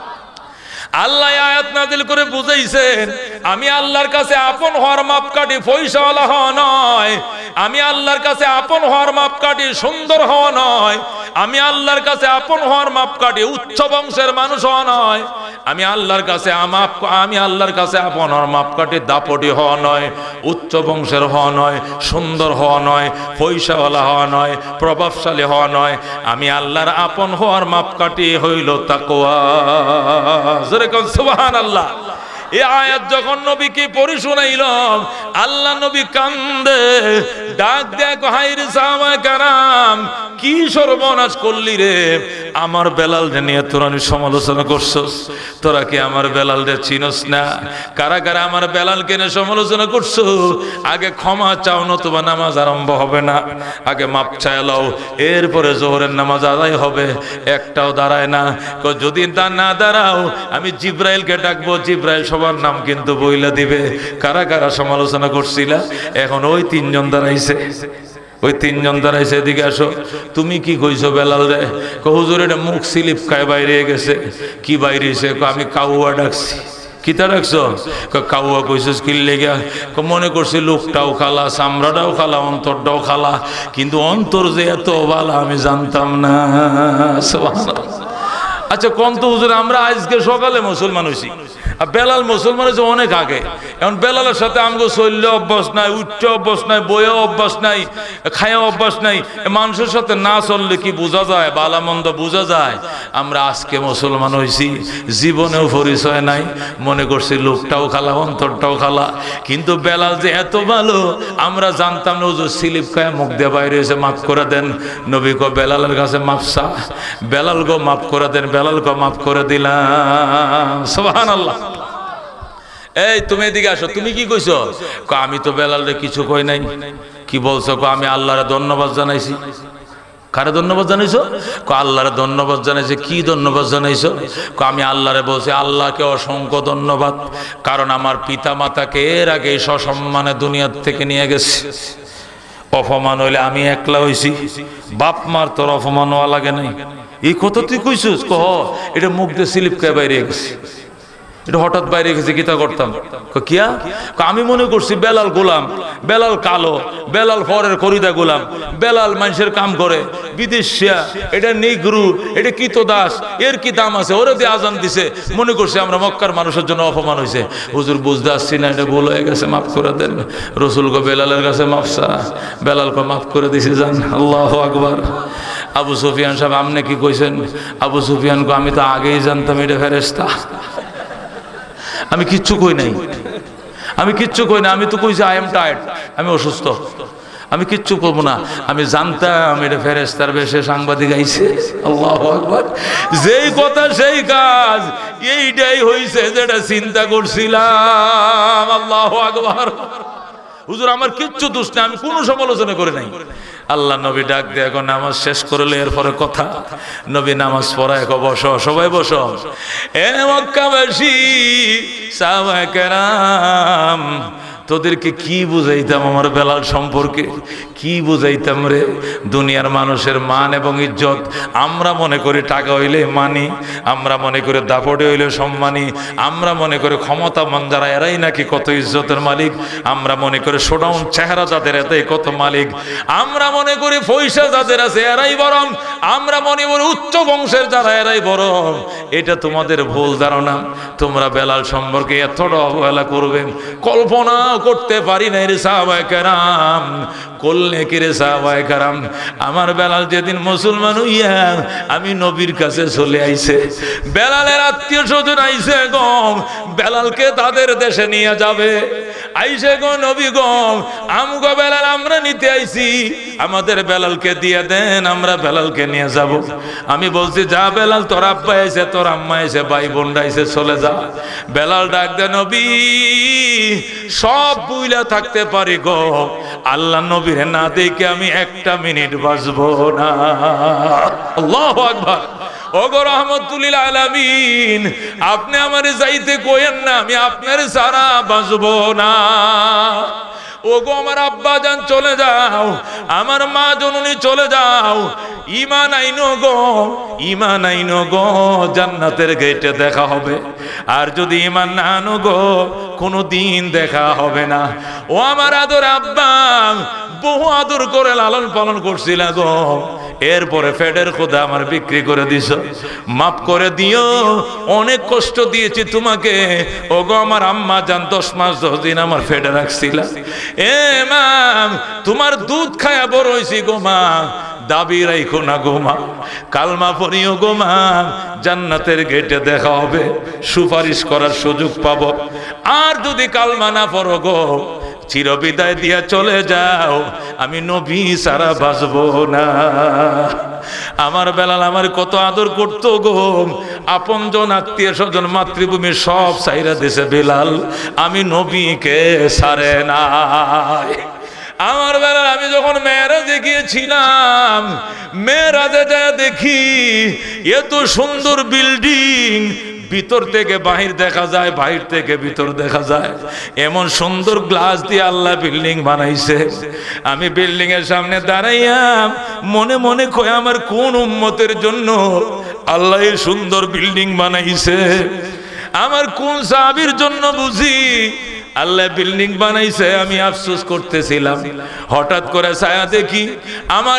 Speaker 1: আল্লাহ আয়াত নাযিল করে বুঝাইছেন, আমি আল্লাহর কাছে আপন হওয়ার মাপকাঠি পয়সাওয়ালা হওয়া নয়, আমি আল্লাহর কাছে আপন হওয়ার মাপকাঠি সুন্দর হওয়া নয়, আমি আল্লাহর কাছে আপন হওয়ার মাপকাঠি উচ্চ বংশের মানুষ হওয়া নয়, আমি আল্লাহর কাছে আমি আল্লাহর কাছে আপন হওয়ার মাপকাঠি দাপটি হওয়া নয়, উচ্চ বংশের হওয়া নয়, সুন্দর হওয়া নয়, পয়সাওয়ালা হওয়া নয়, প্রভাবশালী হওয়া নয়। আমি আল্লাহর আপন হওয়ার মাপকাঠি হইল তাকওয়া। যেরকম সুবহানাল্লাহ। এই আয়াত যখন নবীকে পড়ি শুনাইলাম, আল্লাহ নবী কান্দে, ডাক দেখ, হায়রে সাহাবায়ে কেরাম, কি সর্বনাশ করলি রে, আমার বেলাল রে নিয়ে তোরা সমালোচনা করছস, তোরা কি আমার বেলাল রে চিনস না? কারা কারা আমার বেলালকে নিয়ে সমালোচনা করছো? আগে ক্ষমা চাও, নতুবা নামাজ আরম্ভ হবে না। আগে মাপ চাইলাও, এরপরে জোহরের নামাজ আদায় হবে। একটাও দাঁড়ায় না। যদি তা না দাঁড়াও, আমি জিব্রাইলকে ডাকবো, জিব্রাইল সবার নাম কিন্তু বইলা দিবে। কারা কারা সমালোচনা করছিলা? এখন ওই তিনজন দাঁড়াইছে, ওই তিনজন দাঁড়াইছে, এদিকে আসো। তুমি কি কইছো বেলাল রে? হুজুর এটা মুখ স্লিপ খায় বাইরে গেছে। কি বাইরে হয়েছে? আমি কাউয়া ডাকছি। কিতা ডাকছো? কাউয়া কইছিস কি লেগা? মনে করছি লোকটাও খালা, চামড়াটাও খালা, অন্তরটাও খালা, কিন্তু অন্তর যে এত ভালো আমি জানতাম না। আচ্ছা কোন তো হুজুর, আমরা আজকে সকালে মুসলমান হয়েছি, আর বেলাল মুসলমান হয়েছে অনেক আগে। এখন বেলালের সাথে আমগো চললে অভ্যাস নাই, উচ্চ অভ্যাস নাই, বইয়ে অভ্যাস নাই, খায়া অভ্যাস নাই। মানুষের সাথে না চললে কি বোঝা যায়? বালা মন্দ বোঝা যায়। আমরা আজকে মুসলমান হয়েছি, জীবনেও পরিচয় নাই, মনে করছি লোকটাও খালা, অন্তরটাও খালা, কিন্তু বেলাল যে এত ভালো আমরা জানতাম না। হুজুর স্লিপ খায় মুখ দিয়ে বাইরে এসে মাফ করে দেন। নবী কো বেলালের কাছে মাফসা, বেলাল গো মাফ করে দেন, বেলাল গো মাফ করে দিলাম। সুবহানাল্লাহ। এই তুমি এদিকে আসো। তুমি কি কইছো? আমি তো বেলালে কিছু কই নাই। কি বলছো? আমি আল্লাহরে ধন্যবাদ জানাইছি। কারে ধন্যবাদ জানাইছো? আল্লাহরে ধন্যবাদ জানাইছে। কি ধন্যবাদ জানাইছো? আমি আল্লাহরে বলছি, আল্লাহকে অসংখ্য ধন্যবাদ, কারণ আমার পিতা মাতাকে এর আগে সসম্মানে দুনিয়ার থেকে নিয়ে গেছে। অপমান হইলে আমি একলা হইছি, বাপ মার তোর অপমান হওয়া লাগে নাই। এই কথা তুই কইছিস? কহ এটা মুখ দিয়ে স্লিপ খেয়ে বাইরে গেছি, এটা হঠাৎ বাইরে গেছে, কিতা করতাম? কিয়া? আমি মনে করছি বেলাল গোলাম, বেলাল কালো, বেলাল ফরের খরিদা গোলাম, বেলাল মানুষের কাম করে, বিদেশিয়া, এটা নিগ্রু, এটা কিতো দাস, এর কি দাম আছে, ওরা দিয়ে আজান দিছে। মনে করছি আমরা মক্কার মানুষের জন্য অপমান হয়েছে। হুজুর বুঝতে আসছি না, এটা ভুল হয়ে গেছে, মাফ করে দেন। রসুল গো বেলালের কাছে মাফসা, বেলাল কো মাফ করে দিছে। জান আল্লাহু আকবার। আবু সুফিয়ান সাহেব আপনি কি কইছেন? আবু সুফিয়ান কো আমি তো আগেই জানতাম এটা ফেরেশতা। আমি কিচ্ছু কই নাই, আমি কিচ্ছু কই না। আমি তো কইছি আই এম টায়ার্ড, আমি অসুস্থ, আমি কিচ্ছু করবো না। আমি জানতাম এটা ফেরেশতার বেশে সাংবাদিক আইছে। আল্লাহু আকবার। যেই কথা সেই কাজ, এইটাই হইছে যেটা চিন্তা করছিলাম। আল্লাহু আকবার। হুজুর আমার কিচ্ছু দোষ নাই, আমি কোনো সমালোচনা করে নাই। আল্লাহ নবী ডাক দিয়ে এখন নামাজ শেষ করলে এরপরে কথা। নবী নামাজ পড়ায়, বসো, সবাই বসো। এ মক্কাবাসী সাহাবায়ে কেরাম, তোদেরকে কি বুঝাইতাম আমার বেলাল সম্পর্কে? কি বুঝাইতাম রে? দুনিয়ার মানুষের মান এবং ইজ্জত আমরা মনে করি টাকা হইলে মানি, আমরা মনে করি দাপটে হইলে সম্মানী, আমরা মনে করি ক্ষমতাবান যারা এরাই নাকি কত ইজ্জতের মালিক, আমরা মনে করি শোডাউন চেহারা যাদের এতেই কত মালিক, আমরা মনে করি পয়সা যাদের আছে এরাই বরং, আমরা মনে করি উচ্চ বংশের যারা এরাই বরং। এটা তোমাদের ভুল ধারণা। তোমরা বেলাল সম্পর্কে এতটা অবহেলা করবে কল্পনা করতে পারি নাই রে সাহাবায়ে কেরাম। করলে কি রে সাহাবায়ে কেরাম? আমার বেলাল যেদিন মুসলমান হইয়া আমি নবীর কাছে চলে আইছে, বেলালের আত্মীয় স্বজন আইছে গো, বেলালকে তাদের দেশে নিয়ে যাবে। আইছে গো নবী গো, আমগো বেলাল আমরা নিতে আইছি, আমাদের বেলালকে দিয়ে দেন, আমরা বেলালকে নিয়ে যাব। আমি বলছি যা বেলাল, তোর আব্বা আইছে, তোর আম্মা আইছে, ভাই বোনরা আইছে, চলে যা। বেলাল ডাক দে, নবী সব বুইলা থাকতে পারি গো, আল্লাহ নবীর না দেখে আমি একটা মিনিট বাঁচবো না। আল্লাহু আকবার। ওগো রহমতুল্লিল আলামিন, আপনি আমারে যাইতে কইেন না, আমি আপনার সারা বাঁচবো না। ওগো আমার আব্বা জান চলে যাও, আমার মা জননী চলে যাও, ঈমান আইনো গো, ঈমান আইনো গো, জান্নাতের গেটে দেখা হবে। আর যদি ঈমান না আনো গো, কোনো দিন দেখা হবে না। ও আমার আদর আব্বা, বহু আদর করে লালন পালন করছিলা গো, এরপরে ফেডের খোদা আমার বিক্রি করে দিছ, মাফ করে দিও, অনেক কষ্ট দিয়েছি তোমাকে। ও গো আমার আম্মা জান দশ মাস দশ দিন আমার ফেডে রাখছিলা, এ মা তোমার দুধ খায়া বড় হইছি গো মা, দাবি রাইখো না গো মা, কালমা পড়িও গো মা, জান্নাতের গেটে দেখা হবে, সুপারিশ করার সুযোগ পাবো। আর যদি কালমা না পড়ো গো, চিরবিদায় দিয়া চলে যাও, আমি নবী সারা বাঁচবো না। আমার বেলাল আমার কত আদর করতো গো, আপনজন আত্মীয় স্বজন মাতৃভূমি সব সাইরা দেশে বেলাল, আমি নবীকে সারে নাই। আমার বেলাল আমি যখন মেরাজে গিয়েছিলাম, মেরাজে যায় দেখি এত সুন্দর বিল্ডিং, ভিতর থেকে বাহির দেখা যায়, বাহির থেকে ভিতর দেখা যায়, এমন সুন্দর গ্লাস দিয়ে আল্লাহ বিল্ডিং বানাইছে। আমি বিল্ডিং এর সামনে দাঁড়াইয়া মনে মনে কই আমার কোন উম্মতের জন্য আল্লাহ এই সুন্দর বিল্ডিং বানাইছে, আমার কোন সাহাবীর জন্য বুঝি আল্লাহ বিল্ডিং বানাইছে। আমি আফসোস করতেছিলাম, হঠাৎ করে ছায়া দেখি আমার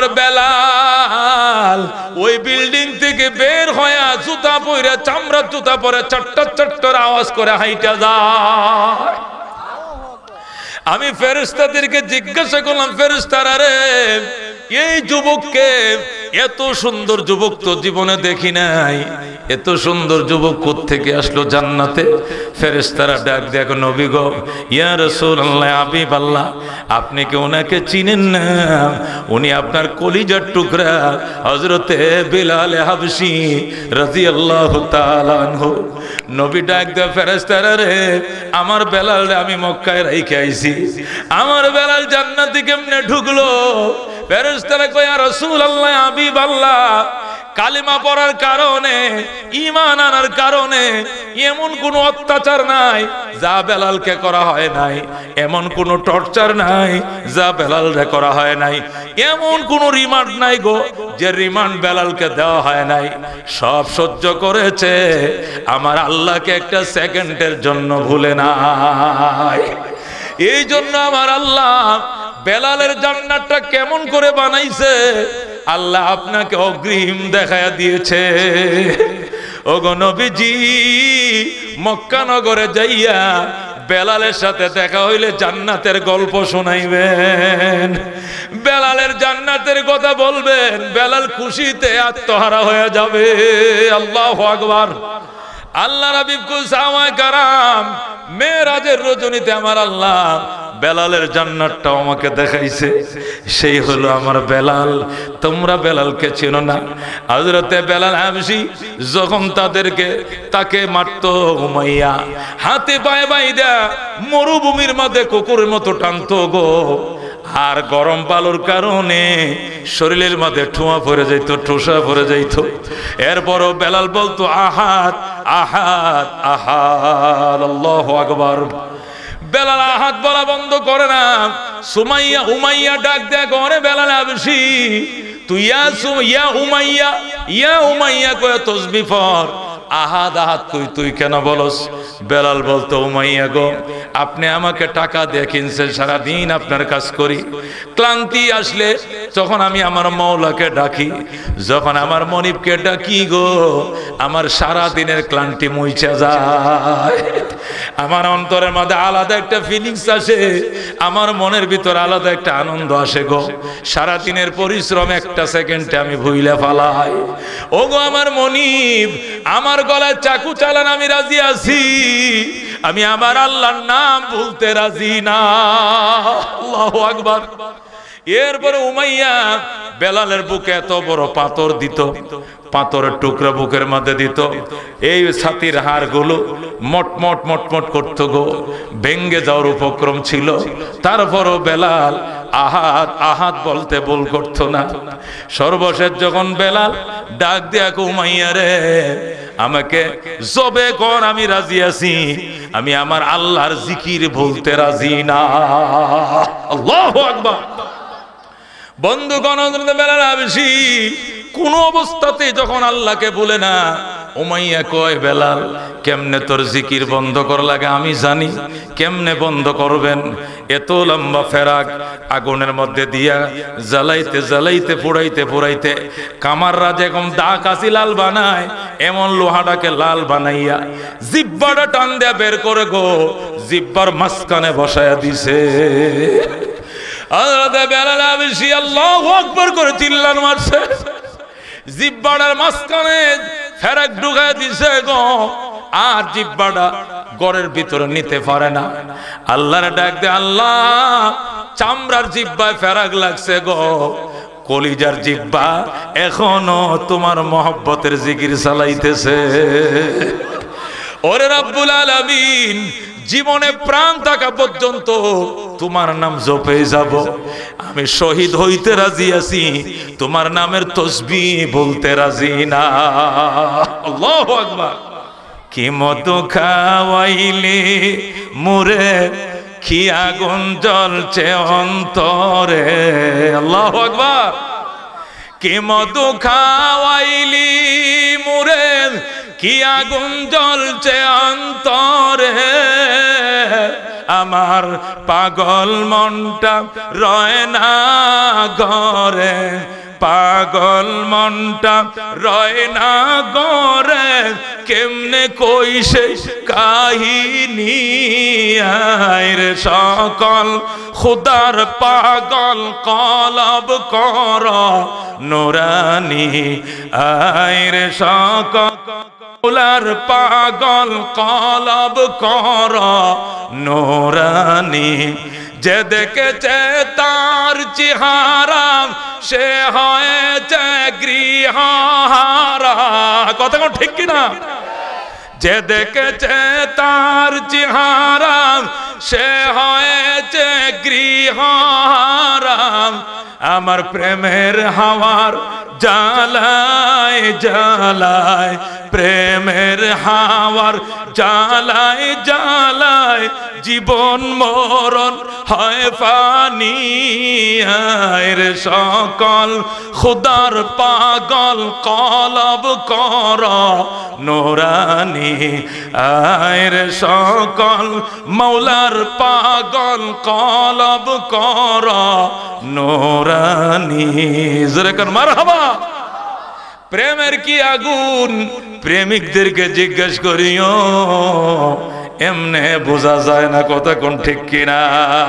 Speaker 1: বেলাল ওই বিল্ডিং থেকে বের হয়ে জুতা পরে, চামড়ার জুতা পরে চট্টর চট্টর আওয়াজ করে হাইটা যায়। আমি ফেরেশতাদেরকে জিজ্ঞাসা করলাম, ফেরেশতারা রে এই যুবককে, এত সুন্দর যুবক তো জীবনে দেখি নাই, এত সুন্দর যুবক কোত্থেকে আসলো জান্নাতে? ফেরেশতারা ডাক দেখো, নবী গো, ইয়া রাসূলুল্লাহ, হাবিব আল্লাহ, আপনি কি ওনাকে চিনেন না? উনি আপনার কলিজার টুকরা হযরতে বিলাল হাবশী রাদিয়াল্লাহু তাআলা আনহু। নবী ডাক দেয়, ফেরেশতারা রে আমার বেলাল রে আমি মক্কায় রাইখে আইছি, আমার বেলাল জান্নাতে কেমনে ঢুকলো? ফেরেশতারা কয়, ইয়া রাসূলুল্লাহ, হাবিব আল্লাহ, কালিমা পড়ার কারণে, ঈমান আনার কারণে এমন কোনো অত্যাচার নাই যা বেলালকে করা হয় নাই, এমন কোনো টর্চার নাই যা বেলালকে করা হয় নাই, এমন কোনো রিমান্ড নাই গো যে রিমান্ড বেলালকে দেওয়া হয় নাই। সব সহ্য করেছে, আমার আল্লাহকে একটা সেকেন্ডের জন্য ভুলে নাই। এই জন্য আমার আল্লাহ বেলালের জান্নাতটা কেমন করে বানাইছে, আল্লাহ আপনাকে অগ্রিম দেখায়া দিয়েছে। ওগো নবীজি, মক্কা নগরে যাইয়া বেলালের সাথে দেখা হইলে জান্নাতের গল্প শোনাইবেন, বেলালের জান্নাতের কথা বলবেন, বেলাল খুশিতে আত্মহারা হয়ে যাবে। আল্লাহু আকবার। আল্লাহ হাবিব কো সাহাবায়ে কারাম, মেরাজের রজনীতে আমার আল্লাহ বেলালের জান্নাতটা আমাকে দেখাইছে, সেই হলো আমার বেলাল। তোমরা বেলালকে চেনো না? হযরতে বেলাল হাবশী যখন তাদেরকে তাকে মারতো উমাইয়া, হাতে পায়ে বাইদা মরুভূমির মধ্যে কুকুরের মতো টানতো গো, আর গরম বালুর কারণে শরীরের মধ্যে ঠোঁয়া পড়ে যাইতো, ঠোসা পড়ে যাইতো। এরপরও বেলাল বলতো আহাদ আহাদ আহাদ, আল্লাহু আকবার। বেলাল আহাদ বলা বন্ধ করে না। সুমাইয়া উমাইয়া ডাক দেয়, করে বেলাল হাবশী তুই ইয়া ইয়া উমাইয়া ইয়া উমাইয়া কয়ে তসবিহ পড়, আহাদ আহাদ কই তুই কেন বলস? বেলাল বলতো, উমাইয়া গো, আপনি আমাকে টাকা দিয়ে কিনছেন, সারাদিন আপনার কাজ করি, ক্লান্তি আসলে যখন আমি আমার মওলাকে ডাকি, যখন আমার মনিবকে ডাকি গো, আমার সারা দিনের ক্লান্তি মুইচা যায়, আমার অন্তরের মধ্যে আলাদা একটা ফিলিংস আসে, আমার মনের ভিতর আলাদা একটা আনন্দ আসে গো, সারা দিনের পরিশ্রম একটা সেকেন্ডে আমি ভুইলা ফালাই। ও গো আমার মনিব, আমার গলায় চাকু চালান আমি রাজি আছি, আমি আমার আল্লাহর নাম ভুলতে রাজি না। আল্লাহু আকবার। এরপরে উমাইয়া বেলালের বুকে এত বড় পাথর দিত, পাথরের টুকরা বুকের মধ্যে দিত, এই ছাতির হাড় গুলো মট মট মট মট করতো গো, ভেঙ্গে যাওয়ার উপক্রম ছিল। তারপরও বেলাল আহাদ আহাদ বলতে ভুল করতো না। সর্বশেষ যখন বেলাল ডাক দিয়া উমাইয়া রে, আমাকে জবে কর, আমি রাজি আছি, আমি আমার আল্লাহর জিকির বলতে রাজি না। আল্লাহু আকবার। বন্ধুগণ, বেলাল হাবশী কোন অবস্থাতে যখন আল্লাহকে বলে না, উমাইয়া কয় বেলাল কেমনে তোর জিকির বন্ধ কর লাগে আমি জানি, কেমনে বন্ধ করবেন? এত লম্বা ফেরাক আগুনের মধ্যে দিয়া জ্বালাইতে জ্বালাইতে পোড়াইতে পোড়াইতে কামাররা যেরকম দা কাশি লাল বানায় এমন লোহাটাকে লাল বানাইয়া জিব্বাটা টান দেয়া বের করে গো জিব্বার মাঝখানে বসায়া দিছে। বেলাল বেশি আল্লাহু আকবার করে চিল্লান মারছে, জিব্বাটার মাঝখানে ফেরাক ঢুকায় দিছে গো, আর জিব্বাটা গড়ের ভিতরে নিতে পারে না। আল্লাহর ডাক দে, আল্লাহ চামড়ার জিব্বায় ফেরাক লাগছে গো, কলিজার জিব্বা এখনো তোমার মহব্বতের জিকির চালাইতেছে। ওরে রব্বুল আলামিন, জীবনে প্রাণ থাকা পর্যন্ত তোমার নাম জপে যাব, আমি শহীদ হইতে রাজি আছি, তোমার নামের তসবিহ বলতে রাজি না। আল্লাহু আকবার। কি মতো খাওয়াইলে মুরে, কি আগুন জ্বলছে অন্তরে। আল্লাহু আকবার। কি মতো খাওয়াইলি মুরে, কি আগুন জ্বলছে অন্তরে, আমার পাগল মনটা রয় না ঘরে, পাগল মনটা রয় না ঘরে, কেমনে কইছে কাহিনী আইরে সকল খুদার পাগল কলব কর নুরানি আইরে সকল উলার পাগল কলব কর নুরানি, যে দেখেছে তার চেহারা সে হয়েছে গৃহহারা। কথা কোন ঠিক কিনা? যে দেখেছে তার চেহারা সে হয়েছে গৃহহারা, আমার প্রেমের হাওয়ার জ্বালায় জ্বালায়, প্রেমের হাওয়ার জ্বালায় জ্বালায়, জীবন মরণ হয় ফানি আইরে সকল খুদার পাগল কলব কর নুরানি আইরে সকল মৌলার পাগল কলব কর নুরানি। জোরে কর মারহাবা। প্রেমের কি আগুন, প্রেমিকদেরকে জিজ্ঞেস করিও, এমনে বোঝা যায় না। কথা কোন ঠিক কিনা?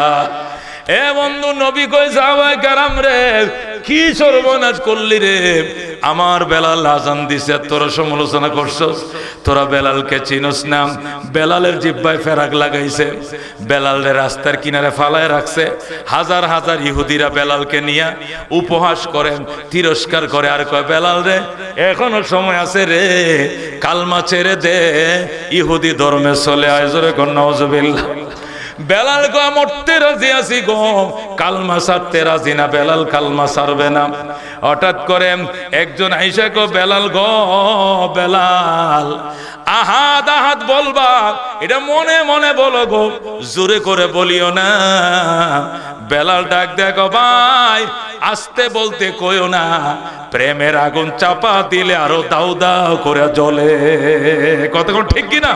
Speaker 1: এ বন্ধু, নবী কই সাহাবায়ে কেরাম রে, কি সর্বনাশ করলি রে, আমার বেলাল আজান দিছে তোরা সমালোচনা করছস, তোরা বেলালকে চিনস না। বেলালের জিব্বায় ফেরাক লাগাইছে, বেলালের রাস্তার কিনারে ফালায় রাখছে, হাজার হাজার ইহুদিরা বেলালকে নিয়ে উপহাস করে তিরস্কার করে, আর কয় বেলাল রে এখনো সময় আছে রে, কালমা ছেড়ে দে, ইহুদি ধর্মে চলে আয়। জোরে কর নাউজুবিল্লাহ। বেলাল গো মরতে রাজি আছি গো, কালমা ছাড়তে রাজি না। বেলাল কালমা ছাড়বে না। হঠাৎ করে একজন আইসা গো, বেলাল গো বেলাল আহাদ আহাদ বলবা, এটা মনে মনে বলো গো, জোরে করে বলিও না। বেলাল ডাক দেখো, ভাই আস্তে বলতে কইও না, প্রেমের আগুন চাপা দিলে আরো দাউ দাউ করে জ্বলে। কতক্ষণ ঠিক কিনা?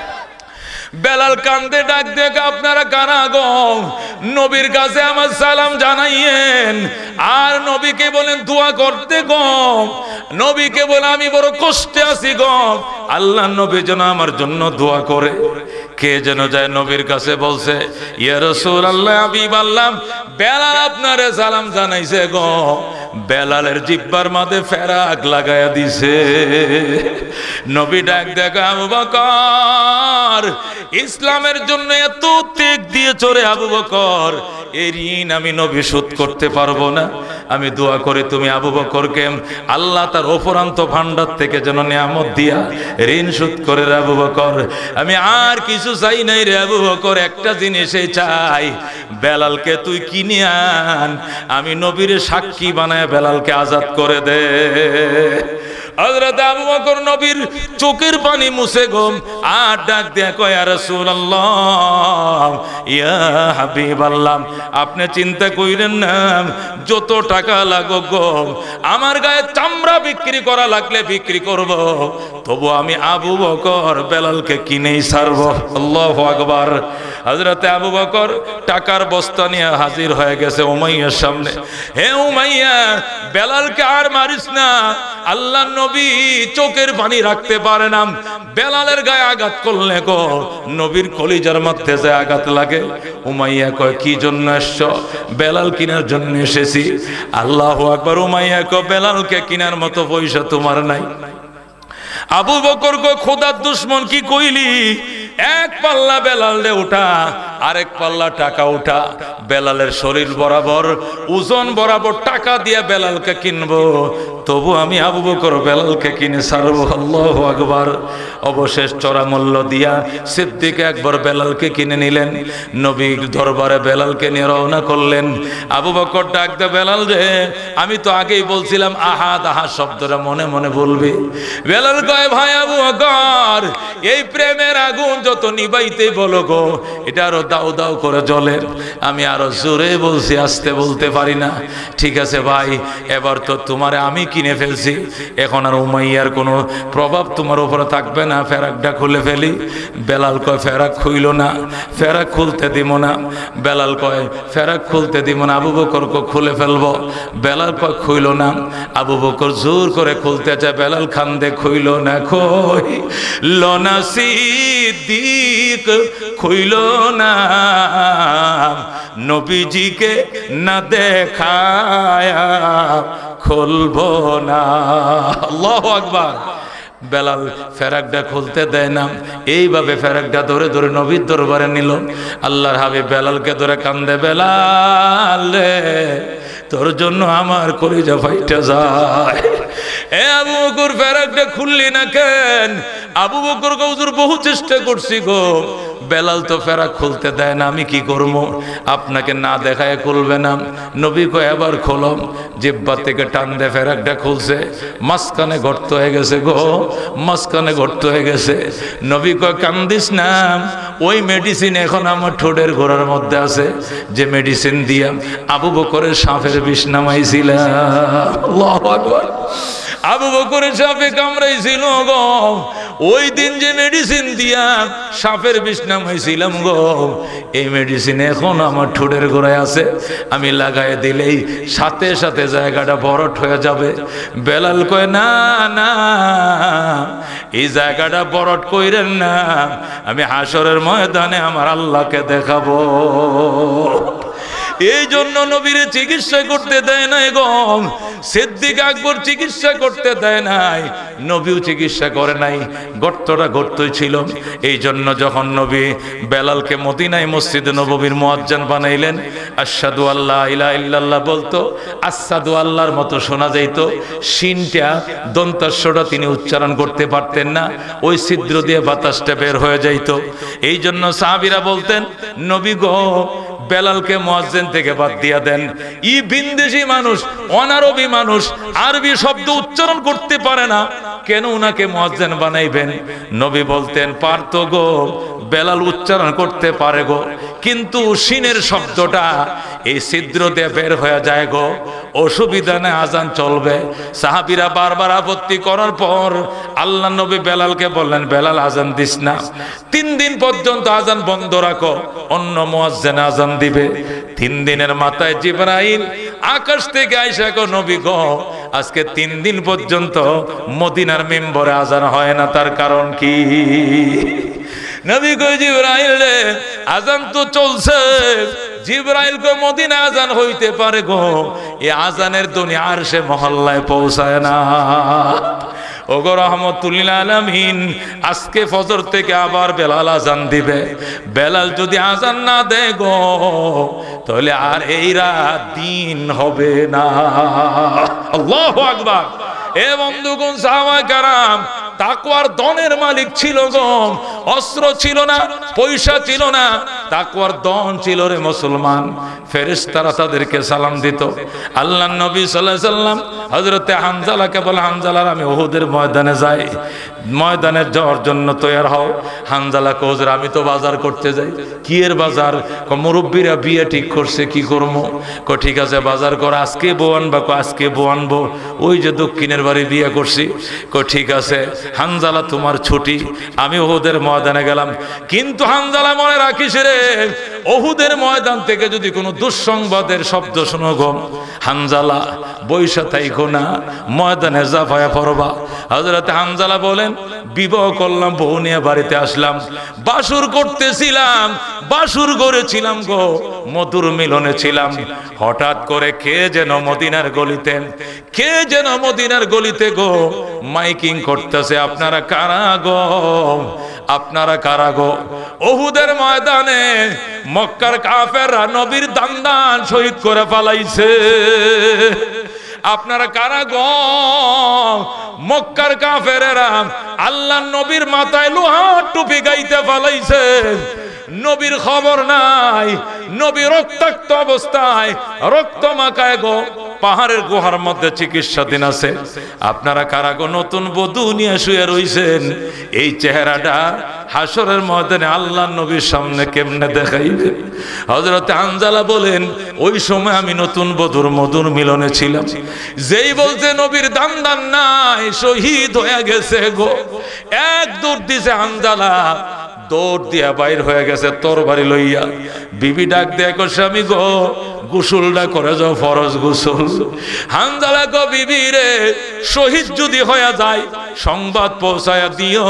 Speaker 1: বেলাল কান্দে ডাক দেখ, আপনারা কারা গো? নবীর কাছে আমার সালাম জানাইয়েন, আর নবীকে বলেন দোয়া করতে গো। নবীকে বলে আমি বড় কষ্টে আছি গো, আল্লাহ নবী যেন আমার জন্য দোয়া করে। কে যেন যায় নবীর কাছে বলছে, ইয়া রাসূলুল্লাহ, হাবিব আল্লাহ, বেলাল আপনারে সালাম জানাইছে গো। বেলালের জিব্বার মাঝে ফেরাক লাগায়া দিছে। নবী ডাক দেখা, আবু বকর ইসলামের জন্য এত ত্যাগ দিয়ে চলে আবু বকর, এই ঋণ আমি নবী শোধ করতে পারবো না। আমি দোয়া করে তুমি আবু বকরকে আল্লাহ তার অপরান্ত ভান্ডার থেকে যেন নিয়ামত দিয়া ঋণ শোধ করে রে আবু বকর। আমি আর কিছু চাই নাই রে আবু বকর, একটা জিনিসই চাই, বেলালকে তুই কিনে আন, আমি নবীর সাক্ষী বানায় বেলালকে আজাদ করে দে। হযরত আবু বকর নবীর চোখের পানি মুছে গো আর ডাক দেয়া কয় ইয়া রাসূলুল্লাহ ইয়া হাবিবাল্লাহ আপনি চিন্তা কইরেন না যত টাকা লাগো গো আমার গায়ে চামড়া বিক্রি করা লাগলে বিক্রি করব তবু আমি আবু বকর বেলালকে কিনেই ছাড়বো আল্লাহু আকবার হযরত আবু বকর টাকার বস্তা নিয়ে হাজির হয়ে গেছে উমাইয়ার সামনে হে উমাইয়া বেলালকে আর মারিস না আল্লাহর নবী চোখের পানি রাখতে পারে না বেলালের গায়ে আঘাত করলে গো নবীর কলিজার মধ্যে যে আঘাত লাগে উমাইয়া কয় কি জন্য এসছো বেলাল কিনার জন্য এসেছি আল্লাহু আকবার উমাইয়া কয় বেলালকে কিনার মতো পয়সা তোমার নাই আবু বকর কয় খোদার দুশমন কি কইলি এক পাল্লা বেলাল দে উঠা আরেক পাল্লা টাকা উঠা বেলালের শরীর বরাবর ওজন বরাবর টাকা দিয়ে বেলালকে কিনবো তবু আমি আবু বকর বেলালকে কিনে ছাড়বো আল্লাহু আকবার অবশেষ চড়া মূল্য দিয়া সিদ্দিক একবার বেলালকে কিনে নিলেন নবীর দরবারে বেলালকে নিয়ে রওনা করলেন আবু বকর ডাক দে বেলাল রে আমি তো আগেই বলছিলাম আহাদ আহাদ শব্দটা মনে মনে বলবি বেলাল কয় ভাই আবু বকর এই প্রেমের আগুন যত নিবাইতে বলো গো এটা আরো দাও দাও করে জ্বলে আমি আরো জোরে বলছি আস্তে বলতে পারি না ঠিক আছে ভাই এবার তো তোমারে আমি কিনে ফেলছি এখন আর উমাইয়ার কোনো প্রভাব তোমার উপরে থাকবে না ফেরাকটা খুলে ফেলি বেলাল কয় ফেরাক খুইল না ফেরাক খুলতে দিব না বেলাল কয় ফেরাক খুলতে দিব না আবু বকর কো খুলে ফেলবো বেলাল কয় খুইল না আবু বকর জোর করে খুলতে চায় বেলাল খান্দে খুইল না খুইল না সিদ্দিক খুইল না নবীজিকে না দেখায়া খুলবো না আল্লাহু আকবার বেলাল ফেরাকটা খুলতে দেয় না এইভাবে ফেরাকটা ধরে ধরে নবীর দরবারে নিল আল্লাহর হাবিব বেলালকে ধরে কান্দে বেলাল রে তোর জন্য আমার কলিজা ফাইটা যায় এ আবু বকর ফেরাকটা খুললি না কেন আবু বকর হুজুর বহু চেষ্টা করছি গো বেলাল তো ফেরাক খুলতে দেয় না আমি কি করব আপনাকে না দেখায় খুলবে না নবী কয় এবার খোলো জিহ্বা থেকে টান দে ফেরাকটা খুলছে মাঝখানে গর্ত হয়ে গেছে গো মাঝখানে গর্ত হয়ে গেছে নবী কয় কান্দিস না ওই মেডিসিন এখন আমার ঠোঁটের গোড়ার মধ্যে আছে যে মেডিসিন দিয়া আবু বকরের সাপের বিষ নামাইছিলাম আল্লাহু আকবার আবু বকরের সাপে কামড়াইছিল গো ওই দিন যে মেডিসিন দিয়া সাপের বিষ নামাইছিলাম গো এই মেডিসিন এখন আমার ঠোঁটের গোড়ায় আছে আমি লাগাই দিলেই সাথে সাথে জায়গাটা বরট হয়ে যাবে বেলাল কয় না না এই জায়গাটা বরট কইরেন না আমি হাসরের ময়দানে আমার আল্লাহকে দেখাবো এই জন্য নবীরে চিকিৎসা করতে দেয় নাই গো সিদ্দিক আকবর চিকিৎসা করতে দেয় নাই নবীও চিকিৎসা করে নাই গর্তটা গর্তই ছিল এই জন্য যখন নবী বেলালকে মদিনায় মসজিদে নববীর মুয়াজ্জিন বানাইলেন আশহাদু আল্লা ইলাহা ইল্লাল্লাহ বলতো আশহাদু আল্লাহর মতো শোনা যাইতো শিনটা দন্তাস্বটা তিনি উচ্চারণ করতে পারতেন না ওই ছিদ্র দিয়ে বাতাসটা বের হয়ে যাইতো এই জন্য সাহাবীরা বলতেন নবী গো বেলালকে মুয়াজ্জিন থেকে বাদ দিয়া দেন ই বিন্দেশি মানুষ অনারবি মানুষ আরবি শব্দ উচ্চারণ করতে পারে না কেন উনাকে মুয়াজ্জিন বানাইবেন নবী বলতেন পারতো গো বেলাল উচ্চারণ করতে পারে গো কিন্তু শিনের শব্দটা এই ছিদ্র দিয়ে বের হয়ে যায় গো অসুবিধা নেই আজান চলবে সাহাবীরা বারবার আপত্তি করার পর আল্লাহ নবী বেলালকে বললেন বেলাল আজান দিস না তিন দিন পর্যন্ত আজান বন্ধ রাখো অন্য মুয়াজ্জিন আজান দিবে তিন দিনের মাথায় জিবরাইল আকাশ থেকে আইসা গো নবী গো আজকে তিন দিন পর্যন্ত মদিনার মিম্বরে আজান হয় না তার কারণ কি নবী কয় জিবরাইল রে আজান তো চলছে জিবরাইল কয় মদিনা আজান হইতে পারে গো এই আজানের ধ্বনি আরশে মহল্লায় পৌঁছায় না ওগো রহমতুল্লিল আলামিন আজকে ফজর থেকে আবার বেলাল আজান দিবে বেলাল যদি আজান না দেয় গো তাহলে আর এই রাত দিন হবে না আল্লাহু আকবার এ বন্ধুগণ সাহাবায়ে কেরাম তাকওয়ার দনের মালিক ছিল গো, অস্ত্র ছিল না, পয়সা ছিল না, তাকওয়ার দন ছিল রে মুসলমান। ফেরেশতারা তাদেরকে সালাম দিত। আল্লাহর নবী সাল্লাল্লাহু আলাইহি সাল্লাম হযরতে হামজালাকে বলে, হামজালা আমি উহুদের ময়দানে যাই, ময়দানে যাওয়ার জন্য তৈয়ার হও। হামজালা কয় হুজুর আমি তো বাজার করতে যাই। কি এর বাজার? কয় মুরব্বীরা বিয়ে ঠিক করছে, কি করবো? কয় ঠিক আছে বাজার কর, আজকে বউ আনবা? কয় আজকে বউ আনবো, ওই যে দক্ষিণের বাড়ি বিয়ে করছি। কয় ঠিক আছে হামজালা তোমার ছুটি, আমি উহুদের ময়দানে গেলাম। কিন্তু হামজালা মনে রাখিস রে, উহুদের ময়দান থেকে যদি কোনো দুঃসংবাদের শব্দ শোনো গো, হামজালা বৈশা থাইকো না, ময়দানে জাফায়া পড়বা। হযরত হামজালা বলেন বিবাহ করলাম, বউ নিয়ে বাড়িতে আসলাম, বাসুর করতেছিলাম, বাসুর করেছিলাম গো, মধুর মিলনে ছিলাম। হঠাৎ করে কে যেন মদিনার গলিতে, কে যেন মদিনার গলিতে গো মাইকিং করতেছে, আপনারা কারা গো, আপনারা কারা গো? উহুদের ময়দানে মক্কার কাফেররা নবীর দান দান শহীদ করে ফেলাইছে। আপনারা কারা গো? মক্কার কাফেরেরা আল্লাহর নবীর মাথায় লোহার টুপি গাইতে ফেলাইছে, নবীর খবর নাই, নবী রক্তাক্ত অবস্থায় রক্ত মাখায় গো পাহাড়ের গুহার মধ্যে চিকিৎসাধীন আছে। আপনারা কারা গো? নতুন বধূ নিয়ে শুয়ে রইছেন, এই চেহারাটা হাসরের ময়দানে আল্লাহর নবীর সামনে কেমনে দেখাইবে? হযরত হামজালা বলেন ওই সময় আমি নতুন বধূর মধুর মিলনে ছিলাম, যেই বলতে নবীর দান দান নাই, শহীদ হয়ে গেছে গো। এক দৌড় দিছে হামজালা, দৌড় দিয়া বাইর হয়ে গেছে তরবারি লইয়া। বিবি ডাক দেয়া কো স্বামী গো, গোসলটা করে যাও, ফরজ গোসল। হামজালা গো বিবি রে, শহীদ যদি হয়ে যায় সংবাদ পৌঁছায়া দিও,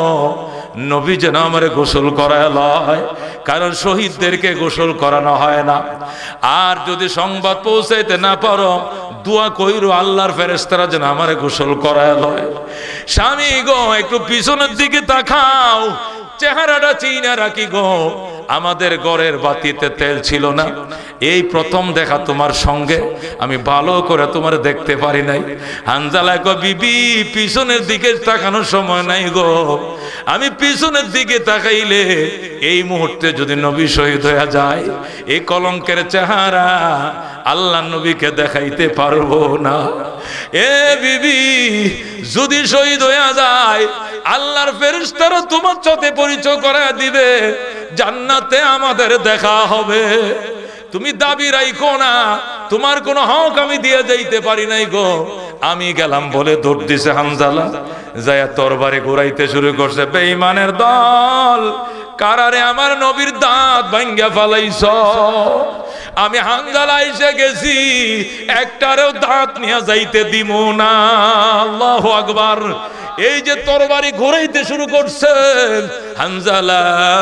Speaker 1: নবী যেন আমারে গোসল করায় লয়, কারণ শহীদদেরকে গোসল করানো হয় না। আর যদি সংবাদ পৌঁছাইতে না পারো, দোয়া কইরো আল্লাহর ফেরেশতারা যেন আমারে গোসল করায় লয়। স্বামী গো একটু পিছনের দিকে তাকাও, চেহারাটা চিনা রাখি গো, আমাদের ঘরের বাতিতে তেল ছিল না, এই প্রথম দেখা তোমার সঙ্গে, আমি ভালো করে তোমার দেখতে পারি নাই। হামজালা গো বিবি পিছনের দিকে তাকানোর সময় নাই গো, আমি পিছনের দিকে তাকাইলে এই মুহূর্তে যদি নবী শহীদ হয়ে যায়, এই কলঙ্কের চেহারা আল্লাহ নবীকে দেখাইতে পারবো না। এ বিবি যদি শহীদ হয়ে যায়, আল্লাহর ফেরেশতারা তোমার সাথে পরিচয় করায় দিবে, জান্নাতে আমাদের দেখা হবে। তুমি দাবি রাখো না, তোমার কোনো হক আমি দিয়ে যাইতে পারি নাই গো। আমি গেলাম বলে দৌড় দিছে হামজালা, যায়া তরবারি ঘুরাইতে শুরু করছে। বেঈমানের দল, কারারে আমার নবীর দাঁত ভাঙ্গা ফালাইছ? আমি হামজালা এসে গেছি, একটারেও দাঁত নিয়ে যাইতে দিব না। আল্লাহু আকবার। এই যে তরবারি ঘুরাইতে শুরু করছেন হামজালা,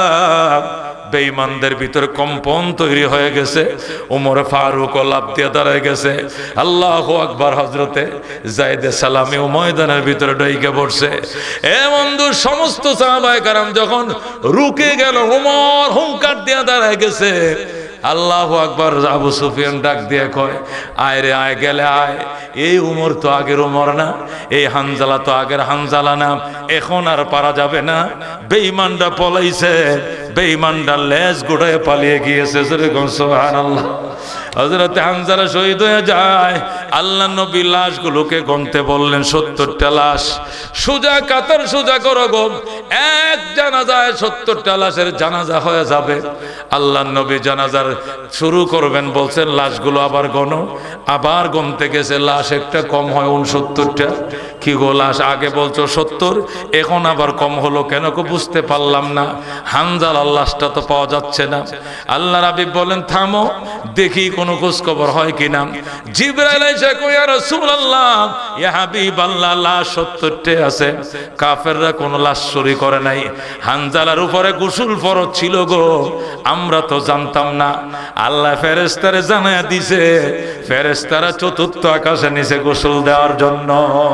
Speaker 1: বেঈমানদের ভিতরে কম্পন তৈরি হয়ে গেছে। ওমর ফারুক লাফ দিয়ে দাঁড়ায় গেছে। আল্লাহু আকবার। হযরতে যায়েদ সালামী ও ময়দানের ভিতরে ঢুকে পড়ছে। এ বন্ধু, সমস্ত সাহাবায়ে কেরাম যখন রুকে গেল, ওমর হুঙ্কার দিয়ে দাঁড়ায় গেছে। আল্লাহু আকবার। আবু সুফিয়ান ডাক দিয়ে কয়, আয় রে আয়, গেলে আয়। এই উমর তো আগের উমর না, এই হানজালা তো আগের হানজালা না, এখন আর পারা যাবে না। বেঈমানটা পলাইছে, বেঈমানটা লেজ গুড়ায় পালিয়ে গিয়েছে। সুবহানাল্লাহ। হযরত হানজালা শহীদ হয়ে যায়। আল্লাহ নবী লাশগুলোকে গণতে বললেন, সত্তরটা লাশ। সোজা কাতার সোজা করো গো, এক জানাজায় সত্তরটা লাশের জানাজা হয়ে যাবে। আল্লাহ নবী জানাজার শুরু করবেন, বলছেন লাশগুলো আবার গণো। আবার গণতে গেছে, লাশ একটা কম হয় উনসত্তরটা। কি গো, লাশ আগে বলছো সত্তর, এখন আবার কম হলো কেন? কো বুঝতে পারলাম না, হানজালার লাশটা তো পাওয়া যাচ্ছে না। আল্লাহ রাব্বি বলেন, থামো, দেখি কোনো খোঁজ খবর হয় কিনা। জিবরাইল এসে কয়, ইয়া রাসূলুল্লাহ, ইয়া হাবিবাল্লাহ, লাশ সত্তরটা আছে। কাফেররা কোনো লাশ চুরি করে নাই। হানজালার উপরে গোসল ফরজ ছিল গো, আমরা তো জানতাম না। আল্লাহ ফেরেশতারে জানায়া দিছে, ফেরেশতারা চতুর্থ আকাশে নিচে গোসল দেওয়ার জন্য।